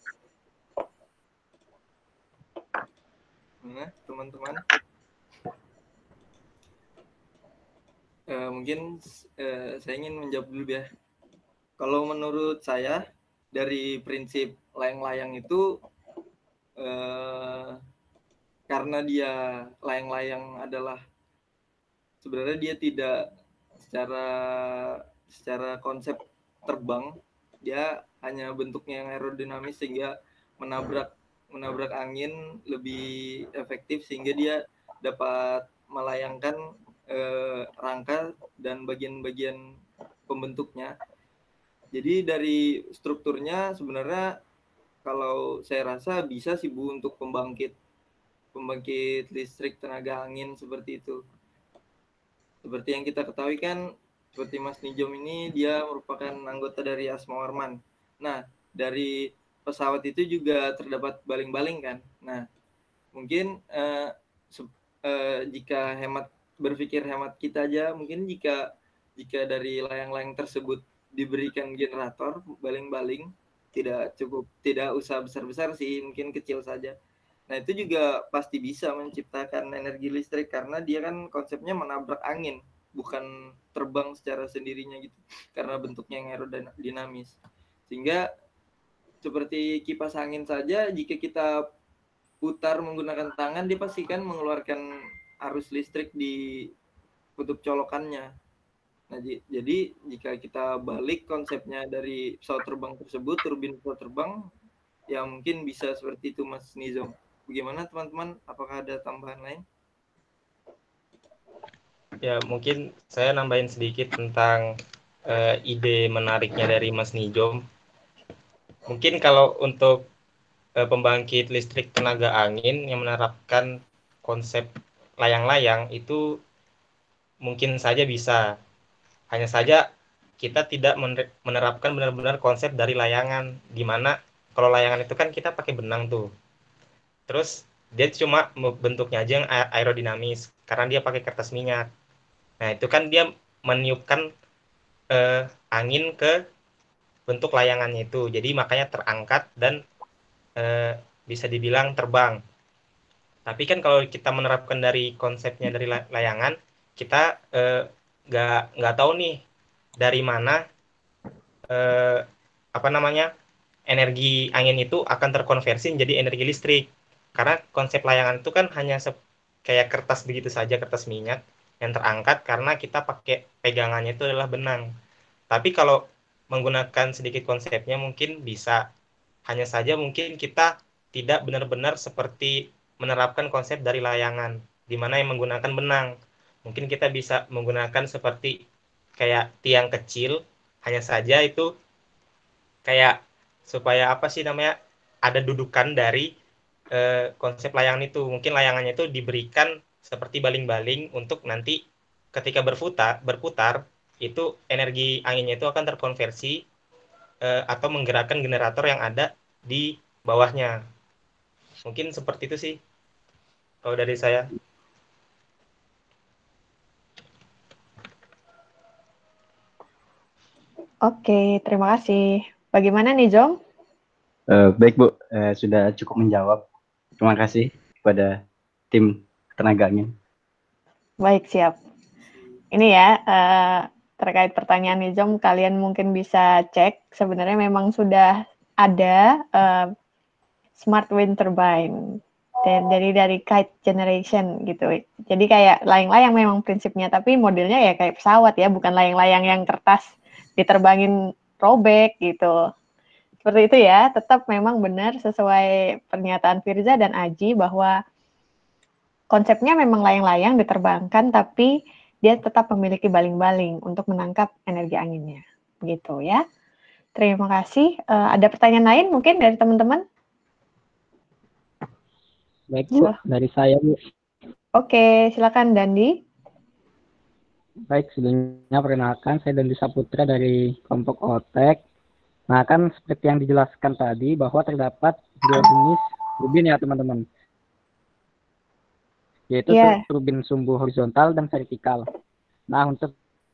Nah, teman-teman. Uh, mungkin uh, saya ingin menjawab dulu ya. Kalau menurut saya dari prinsip layang-layang itu uh, karena dia layang-layang adalah sebenarnya dia tidak secara secara konsep terbang, dia hanya bentuknya yang aerodinamis sehingga menabrak menabrak angin lebih efektif sehingga dia dapat melayangkan eh, rangka dan bagian-bagian pembentuknya. Jadi dari strukturnya sebenarnya kalau saya rasa bisa sih Bu untuk pembangkit pembangkit listrik tenaga angin seperti itu. Seperti yang kita ketahui kan, seperti Mas Nijom ini dia merupakan anggota dari Asma Warman. Nah, dari pesawat itu juga terdapat baling-baling kan. Nah, mungkin eh, eh, jika hemat berpikir hemat kita aja, mungkin jika jika dari layang-layang tersebut diberikan generator baling-baling, tidak cukup, tidak usah besar-besar sih, mungkin kecil saja. Nah itu juga pasti bisa menciptakan energi listrik karena dia kan konsepnya menabrak angin, bukan terbang secara sendirinya gitu, karena bentuknya yang aerodinamis. Sehingga seperti kipas angin saja, jika kita putar menggunakan tangan, dia pasti kan mengeluarkan arus listrik di kutub colokannya. Nah, jadi jika kita balik konsepnya dari pesawat terbang tersebut, turbin pesawat terbang, ya mungkin bisa seperti itu Mas Nizam. Bagaimana teman-teman? Apakah ada tambahan lain? Ya, mungkin saya nambahin sedikit tentang uh, ide menariknya dari Mas Nijom. Mungkin kalau untuk uh, pembangkit listrik tenaga angin yang menerapkan konsep layang-layang itu mungkin saja bisa. Hanya saja kita tidak menerapkan benar-benar konsep dari layangan, di mana kalau layangan itu kan kita pakai benang tuh. Terus dia cuma bentuknya aja yang aerodinamis karena dia pakai kertas minyak. Nah, itu kan dia meniupkan eh, angin ke bentuk layangannya itu. Jadi makanya terangkat dan eh, bisa dibilang terbang. Tapi kan kalau kita menerapkan dari konsepnya dari layangan, kita nggak eh, nggak tahu nih dari mana eh, apa namanya energi angin itu akan terkonversi menjadi energi listrik. Karena konsep layangan itu kan hanya kayak kertas begitu saja, kertas minyak yang terangkat karena kita pakai pegangannya itu adalah benang. Tapi kalau menggunakan sedikit konsepnya mungkin bisa. Hanya saja mungkin kita tidak benar-benar seperti menerapkan konsep dari layangan, di mana yang menggunakan benang. Mungkin kita bisa menggunakan seperti kayak tiang kecil, hanya saja itu kayak supaya apa sih namanya, ada dudukan dari eh, konsep layangan itu. Mungkin layangannya itu diberikan seperti baling-baling untuk nanti ketika berputar, berputar itu energi anginnya itu akan terkonversi eh, atau menggerakkan generator yang ada di bawahnya. Mungkin seperti itu sih kalau dari saya. Oke, terima kasih. Bagaimana nih, Jom? Uh, baik Bu, uh, sudah cukup menjawab. Terima kasih kepada tim tenaga angin. Baik, siap. Ini ya, uh, terkait pertanyaan nih, Jom, kalian mungkin bisa cek, sebenarnya memang sudah ada uh, smart wind turbine. Dan dari dari kite generation gitu. Jadi kayak layang-layang memang prinsipnya, tapi modelnya ya kayak pesawat ya, bukan layang-layang yang kertas diterbangin robek gitu. Seperti itu ya, tetap memang benar sesuai pernyataan Firza dan Aji bahwa konsepnya memang layang-layang diterbangkan, tapi dia tetap memiliki baling-baling untuk menangkap energi anginnya. Gitu ya. Terima kasih. Uh, ada pertanyaan lain mungkin dari teman-teman? Baik Bu, so. dari saya Bu. Oke, silakan Dandi. Baik, sebelumnya perkenalkan saya Dandi Saputra dari kelompok Otek. Nah, kan seperti yang dijelaskan tadi bahwa terdapat dua jenis turbin ya teman-teman. Yaitu yeah. turbin sumbu horizontal dan vertikal. Nah, untuk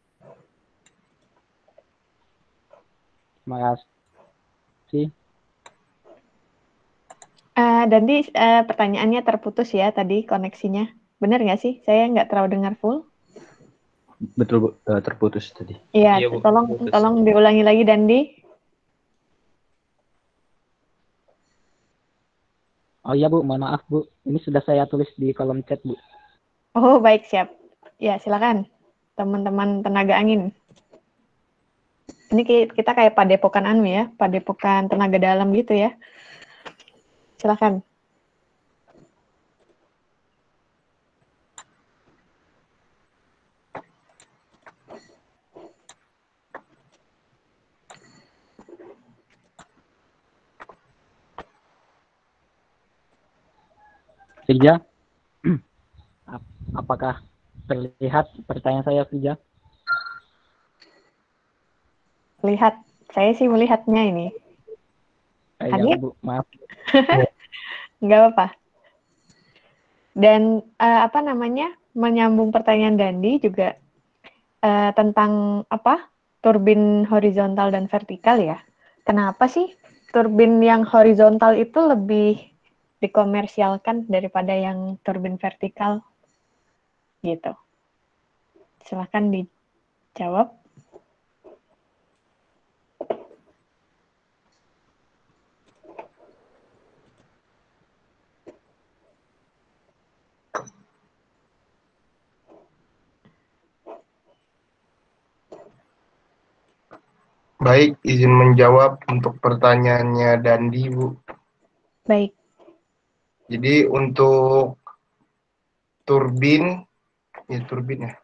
terima kasih. Uh, Dandi, uh, pertanyaannya terputus ya tadi koneksinya. Benar nggak sih? Saya nggak terlalu dengar full. Betul Bu, uh, terputus tadi. Iya, iya tolong terputus. Tolong diulangi lagi Dandi. Oh iya Bu, mohon maaf Bu. Ini sudah saya tulis di kolom chat Bu. Oh baik, siap. Ya silakan teman-teman tenaga angin. Ini kita kayak padepokan anu ya, padepokan tenaga dalam gitu ya. Silakan. Firza, apakah terlihat pertanyaan saya, Firza? Lihat, saya sih melihatnya ini. Ya, Bu, maaf. Nggak apa-apa. Dan uh, apa namanya, menyambung pertanyaan Dandi juga uh, tentang apa turbin horizontal dan vertikal ya. Kenapa sih turbin yang horizontal itu lebih dikomersialkan daripada yang turbin vertikal? Gitu. Silahkan dijawab. Baik, izin menjawab untuk pertanyaannya Dandi, Bu. Baik. Jadi untuk turbin, ya turbin ya.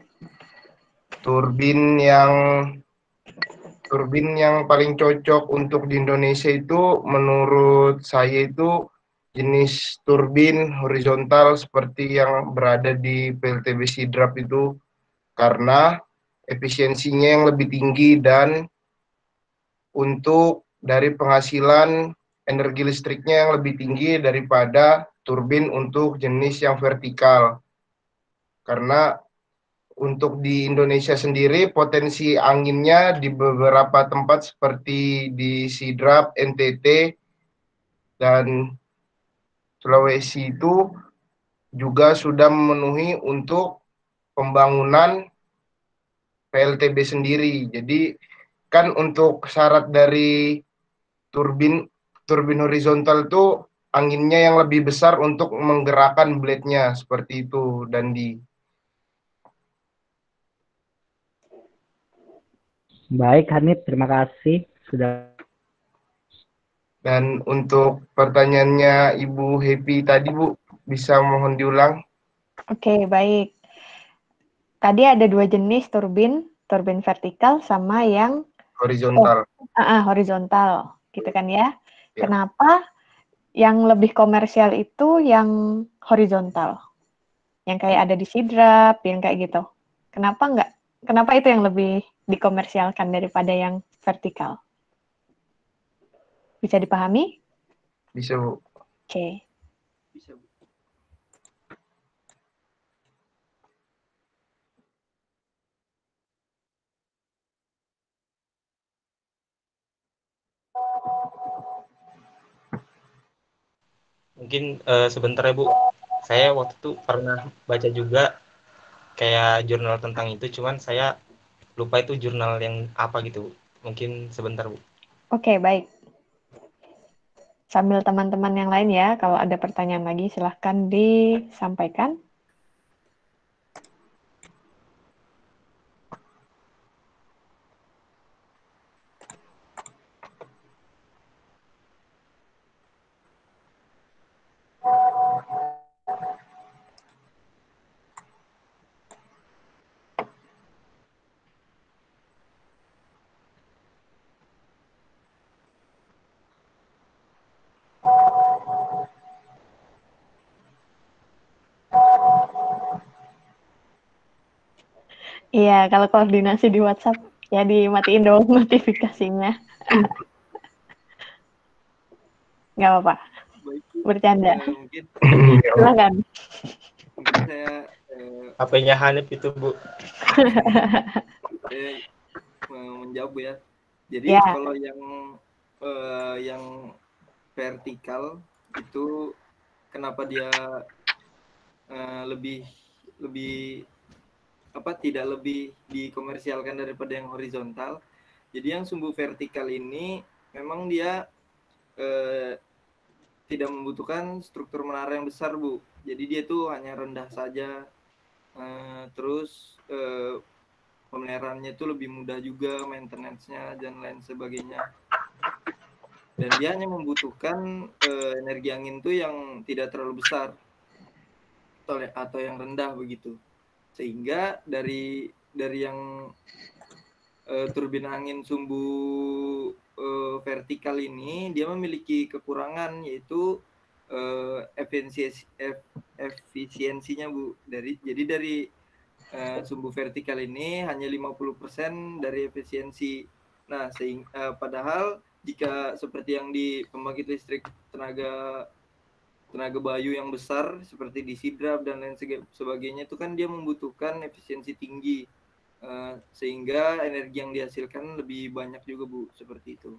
Turbin yang turbin yang paling cocok untuk di Indonesia itu menurut saya itu jenis turbin horizontal seperti yang berada di P L T B Sidrap itu, karena efisiensinya yang lebih tinggi dan untuk dari penghasilan energi listriknya yang lebih tinggi daripada turbin untuk jenis yang vertikal. Karena untuk di Indonesia sendiri potensi anginnya di beberapa tempat seperti di Sidrap, N T T, dan Sulawesi itu juga sudah memenuhi untuk pembangunan P L T B sendiri. Jadi kan untuk syarat dari turbin turbin horizontal itu anginnya yang lebih besar untuk menggerakkan blade-nya seperti itu, Dandi. Baik, Hanif, terima kasih sudah. Dan untuk pertanyaannya Ibu Happy tadi, Bu, bisa mohon diulang? Oke, baik. Tadi ada dua jenis turbin, turbin vertikal sama yang Horizontal. oh, uh, uh, horizontal, gitu kan ya. Ya. Kenapa yang lebih komersial itu yang horizontal? Yang kayak ada di Sidrap, yang kayak gitu. Kenapa enggak? Kenapa itu yang lebih dikomersialkan daripada yang vertikal? Bisa dipahami? Bisa, Bu. Oke. Bisa, Bu. Mungkin uh, sebentar ya Bu, saya waktu itu pernah baca juga kayak jurnal tentang itu, cuman saya lupa itu jurnal yang apa gitu. Mungkin sebentar Bu. Oke, baik. Sambil teman-teman yang lain ya, kalau ada pertanyaan lagi silahkan disampaikan. Iya, kalau koordinasi di WhatsApp ya dimatiin dong notifikasinya. Nggak apa-apa. Baik, Bu. Bercanda. Eh, mungkin Silakan. mungkin saya eh, H P-nya Hanif itu Bu. saya eh, menjawab Bu ya. Jadi Ya. kalau yang eh, yang vertikal itu kenapa dia eh, lebih lebih apa tidak lebih dikomersialkan daripada yang horizontal. Jadi yang sumbu vertikal ini memang dia eh, tidak membutuhkan struktur menara yang besar, Bu. Jadi dia tuh hanya rendah saja. Eh, terus eh, pemeliharaannya itu lebih mudah juga, maintenance-nya dan lain sebagainya. Dan dia hanya membutuhkan eh, energi angin tuh yang tidak terlalu besar atau, atau yang rendah begitu. Sehingga dari dari yang uh, turbin angin sumbu uh, vertikal ini dia memiliki kekurangan yaitu uh, efisiensi ef, efisiensinya Bu. Dari jadi dari uh, sumbu vertikal ini hanya lima puluh persen dari efisiensi. Nah, sehingga uh, padahal jika seperti yang di pembangkit listrik tenaga tenaga bayu yang besar seperti di Sidrap dan lain sebagainya itu kan dia membutuhkan efisiensi tinggi uh, sehingga energi yang dihasilkan lebih banyak juga Bu, seperti itu.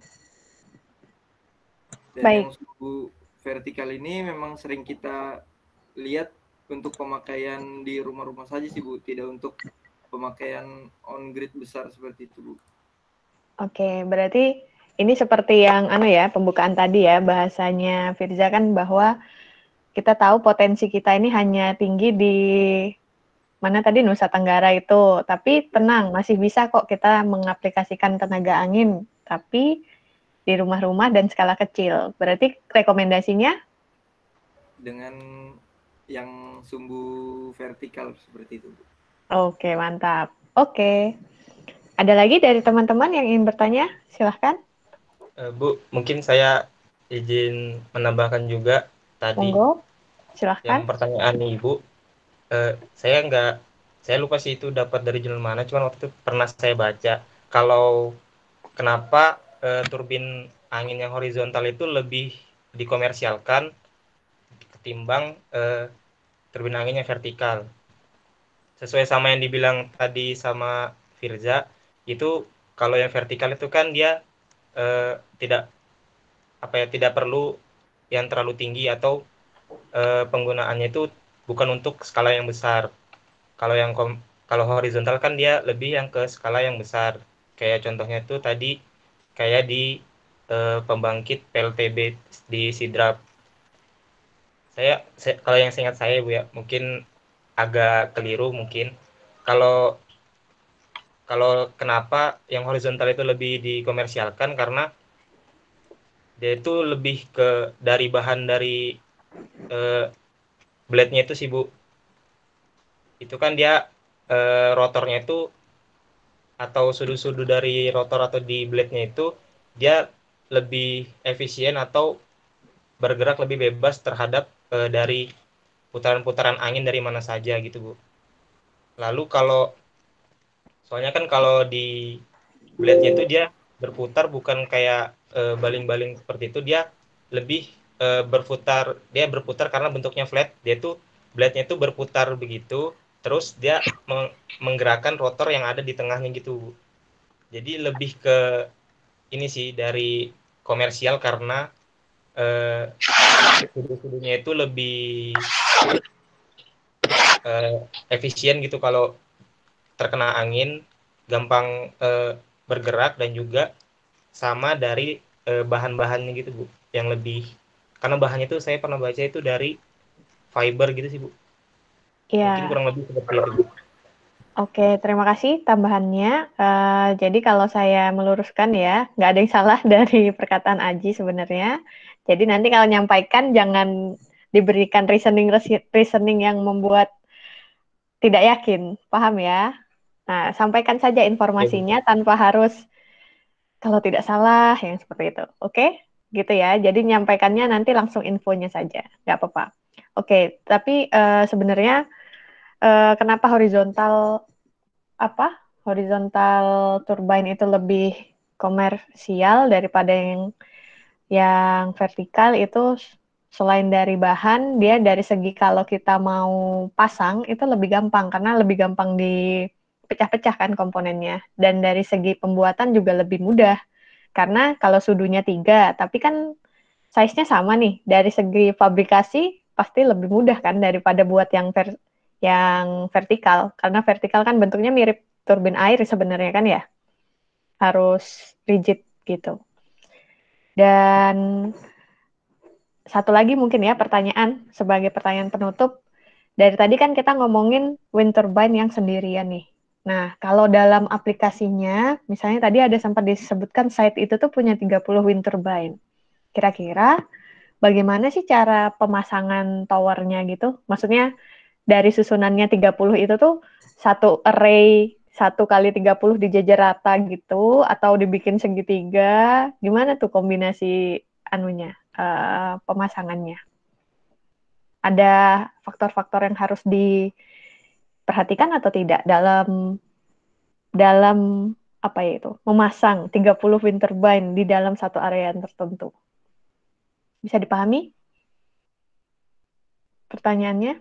Dan Baik. yang sumbu vertikal ini memang sering kita lihat untuk pemakaian di rumah-rumah saja sih Bu, tidak untuk pemakaian on grid besar seperti itu Bu. Oke, berarti ini seperti yang anu ya, pembukaan tadi ya, bahasanya Firza kan bahwa kita tahu potensi kita ini hanya tinggi di mana tadi Nusa Tenggara itu, tapi tenang, masih bisa kok kita mengaplikasikan tenaga angin, tapi di rumah-rumah dan skala kecil. Berarti rekomendasinya? Dengan yang sumbu vertikal seperti itu. Oke, mantap. Oke. Ada lagi dari teman-teman yang ingin bertanya? Silahkan. Uh, Bu, mungkin saya izin menambahkan juga tadi. Monggo, silahkan. Yang pertanyaan Ibu, uh, saya nggak, saya lupa sih itu dapat dari jurnal mana, cuman waktu itu pernah saya baca kalau kenapa uh, turbin angin yang horizontal itu lebih dikomersialkan ketimbang uh, turbin angin yang vertikal. Sesuai sama yang dibilang tadi sama Firza, itu kalau yang vertikal itu kan dia uh, tidak apa ya tidak perlu yang terlalu tinggi atau uh, penggunaannya itu bukan untuk skala yang besar. Kalau yang kom- kalau horizontal kan dia lebih yang ke skala yang besar. Kayak contohnya itu tadi kayak di eh, pembangkit P L T B di Sidrap. Saya, saya kalau yang seingat saya Bu ya, mungkin agak keliru mungkin. Kalau kalau kenapa yang horizontal itu lebih dikomersialkan karena dia itu lebih ke dari bahan dari eh, blade-nya itu sih Bu. Itu kan dia eh, rotornya itu atau sudut-sudut dari rotor atau di blade-nya itu dia lebih efisien atau bergerak lebih bebas terhadap eh, dari putaran-putaran angin dari mana saja gitu Bu. Lalu kalau soalnya kan kalau di blade-nya itu dia berputar bukan kayak eh, baling-baling seperti itu, dia lebih eh, berputar, dia berputar karena bentuknya flat, dia tuh blade-nya itu berputar begitu, terus dia meng- menggerakkan rotor yang ada di tengahnya gitu Bu. Jadi lebih ke ini sih dari komersial karena eh, sudut-sudutnya itu lebih eh, efisien gitu kalau terkena angin, gampang eh, bergerak dan juga sama dari eh, bahan-bahannya gitu Bu, yang lebih karena bahannya itu saya pernah baca itu dari fiber gitu sih Bu. Mungkin Iya. kurang lebih seperti itu Bu. Oke, terima kasih tambahannya. Uh, jadi kalau saya meluruskan ya, nggak ada yang salah dari perkataan Aji sebenarnya. Jadi nanti kalau nyampaikan jangan diberikan reasoning reasoning yang membuat tidak yakin, paham ya? Nah, sampaikan saja informasinya tanpa harus kalau tidak salah yang seperti itu. Oke? Gitu ya. Jadi nyampaikannya nanti langsung infonya saja, nggak apa-apa. Oke, tapi uh, sebenarnya uh, kenapa horizontal apa horizontal turbine itu lebih komersial daripada yang yang vertikal itu selain dari bahan, dia dari segi kalau kita mau pasang itu lebih gampang karena lebih gampang dipecah-pecah kan komponennya, dan dari segi pembuatan juga lebih mudah karena kalau sudunya tiga tapi kan size-nya sama nih, dari segi fabrikasi pasti lebih mudah kan daripada buat yang ver yang vertikal, karena vertikal kan bentuknya mirip turbin air sebenarnya kan ya, harus rigid gitu. Dan satu lagi mungkin ya pertanyaan sebagai pertanyaan penutup, dari tadi kan kita ngomongin wind turbine yang sendirian nih. Nah, kalau dalam aplikasinya, misalnya tadi ada sempat disebutkan site itu tuh punya tiga puluh wind turbine. Kira-kira bagaimana sih cara pemasangan towernya gitu? Maksudnya dari susunannya tiga puluh itu tuh satu array satu kali tiga puluh dijejer rata gitu atau dibikin segitiga, gimana tuh kombinasi anunya, uh, pemasangannya? Ada faktor-faktor yang harus diperhatikan atau tidak dalam dalam apa ya itu, memasang tiga puluh wind turbine di dalam satu area yang tertentu? Bisa dipahami pertanyaannya?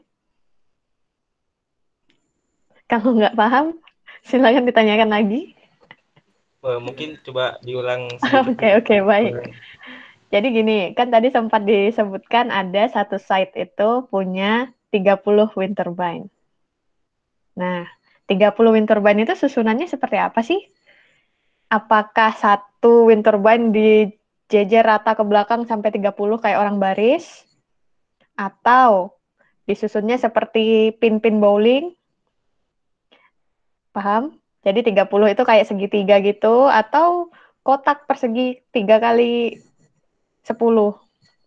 Kalau nggak paham, silakan ditanyakan lagi. Uh, mungkin coba diulang Oke, sedikit. oke, okay, okay, baik. Jadi gini, kan tadi sempat disebutkan ada satu site itu punya tiga puluh wind turbine. Nah, tiga puluh wind turbine itu susunannya seperti apa sih? Apakah satu wind turbine dijejer rata ke belakang sampai tiga puluh kayak orang baris? Atau disusunnya seperti pin-pin bowling? Paham? Jadi tiga puluh itu kayak segitiga gitu, atau kotak persegi tiga kali sepuluh.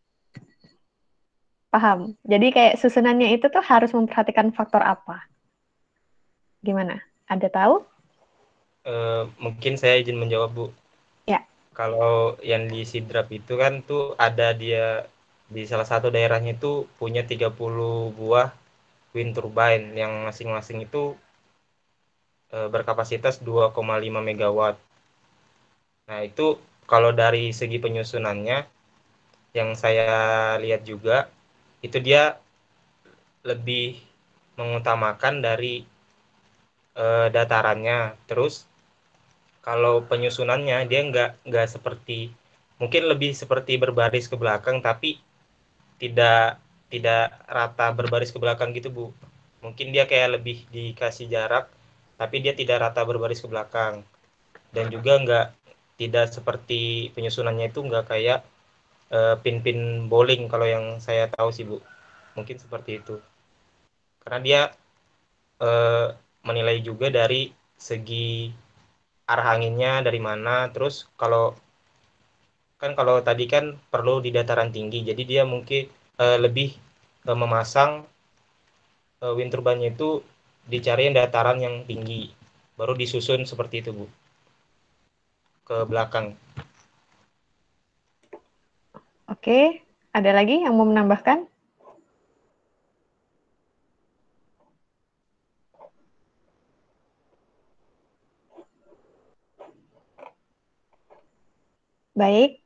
Paham? Jadi kayak susunannya itu tuh harus memperhatikan faktor apa? Gimana? Ada tahu? Uh, mungkin saya izin menjawab Bu. Ya. Kalau yang di Sidrap itu kan tuh ada dia di salah satu daerahnya itu punya tiga puluh buah wind turbine yang masing-masing itu berkapasitas dua koma lima megawatt. Nah, itu kalau dari segi penyusunannya yang saya lihat juga itu dia lebih mengutamakan dari eh, datarannya. Terus kalau penyusunannya dia nggak nggak seperti, mungkin lebih seperti berbaris ke belakang tapi tidak tidak rata berbaris ke belakang gitu Bu. Mungkin dia kayak lebih dikasih jarak tapi dia tidak rata berbaris ke belakang. Dan juga nggak tidak seperti penyusunannya itu nggak kayak uh, pin-pin bowling kalau yang saya tahu sih Bu, mungkin seperti itu karena dia uh, menilai juga dari segi arah anginnya dari mana. Terus kalau kan kalau tadi kan perlu di dataran tinggi, jadi dia mungkin uh, lebih uh, memasang uh, wind turbine itu dicari dataran yang tinggi, baru disusun seperti itu, Bu, ke belakang. Oke, ada lagi yang mau menambahkan? Baik.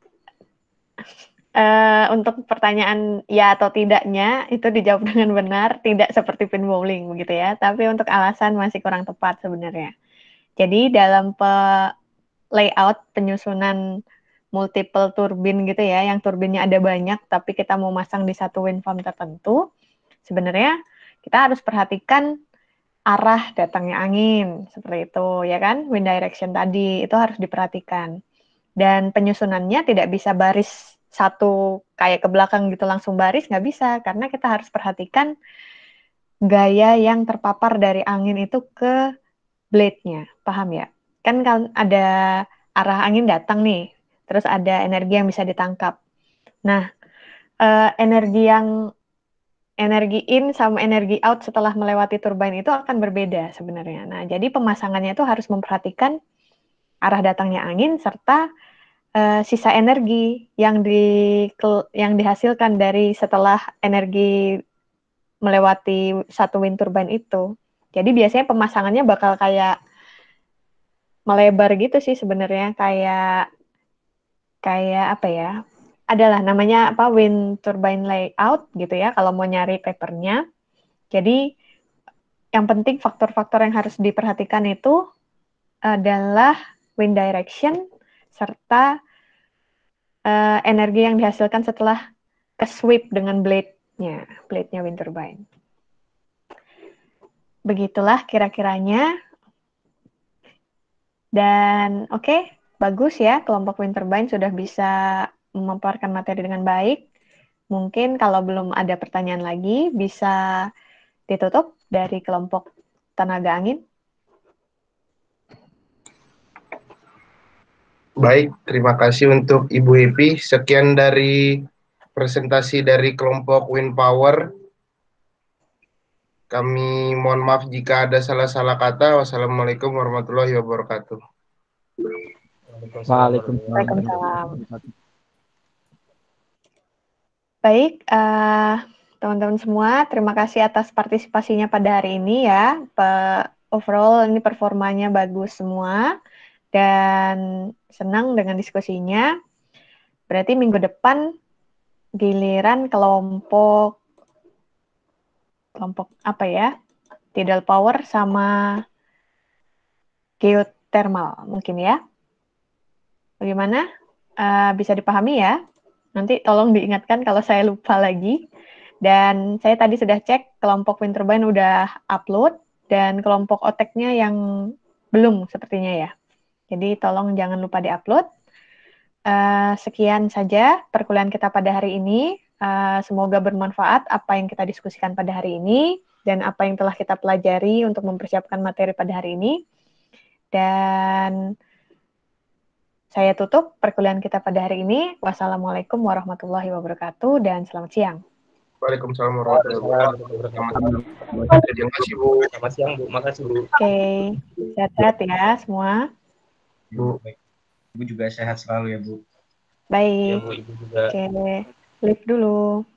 Uh, untuk pertanyaan ya atau tidaknya itu dijawab dengan benar, tidak seperti pin bowling begitu ya. Tapi untuk alasan masih kurang tepat sebenarnya. Jadi dalam pe layout penyusunan multiple turbin gitu ya, yang turbinnya ada banyak tapi kita mau masang di satu wind farm tertentu, sebenarnya kita harus perhatikan arah datangnya angin seperti itu ya kan, wind direction tadi itu harus diperhatikan. Dan penyusunannya tidak bisa baris satu kayak ke belakang gitu langsung baris, nggak bisa, karena kita harus perhatikan gaya yang terpapar dari angin itu ke blade-nya, paham ya? Kan kan ada arah angin datang nih, terus ada energi yang bisa ditangkap. Nah, eh, energi yang energi in sama energi out setelah melewati turbine itu akan berbeda sebenarnya. Nah, jadi pemasangannya itu harus memperhatikan arah datangnya angin serta Uh, sisa energi yang di yang dihasilkan dari setelah energi melewati satu wind turbine itu. Jadi biasanya pemasangannya bakal kayak melebar gitu sih sebenarnya, kayak kayak apa ya? Adalah namanya apa wind turbine layout gitu ya kalau mau nyari papernya. Jadi yang penting faktor-faktor yang harus diperhatikan itu adalah wind direction serta Uh, energi yang dihasilkan setelah ke sweep dengan blade-nya, blade-nya wind turbine. Begitulah kira-kiranya. Dan oke, okay, bagus ya kelompok wind turbine sudah bisa memaparkan materi dengan baik. Mungkin kalau belum ada pertanyaan lagi, bisa ditutup dari kelompok tenaga angin. Baik, terima kasih untuk Ibu Epi. Sekian dari presentasi dari kelompok Wind Power. Kami mohon maaf jika ada salah-salah kata. Wassalamualaikum warahmatullahi wabarakatuh. Waalaikumsalam. Baik, uh, teman-teman semua, terima kasih atas partisipasinya pada hari ini ya. Pe overall ini performanya bagus semua. Dan senang dengan diskusinya. Berarti minggu depan giliran kelompok kelompok apa ya? Tidal power sama geothermal mungkin ya. Bagaimana? Uh, bisa dipahami ya? Nanti tolong diingatkan kalau saya lupa lagi. Dan saya tadi sudah cek kelompok wind turbine udah upload dan kelompok oteknya yang belum sepertinya ya. Jadi tolong jangan lupa di-upload. Uh, sekian saja perkuliahan kita pada hari ini. Uh, semoga bermanfaat apa yang kita diskusikan pada hari ini dan apa yang telah kita pelajari untuk mempersiapkan materi pada hari ini. Dan saya tutup perkuliahan kita pada hari ini. Wassalamualaikum warahmatullahi wabarakatuh dan selamat siang. Waalaikumsalam warahmatullahi wabarakatuh. Terima kasih Bu. Selamat siang Bu, makasih Bu. Oke, okay. Sehat-sehat ya semua. Bu, Ibu juga sehat selalu ya Bu. Baik. Ya Bu, Ibu juga. Oke, okay. Live dulu.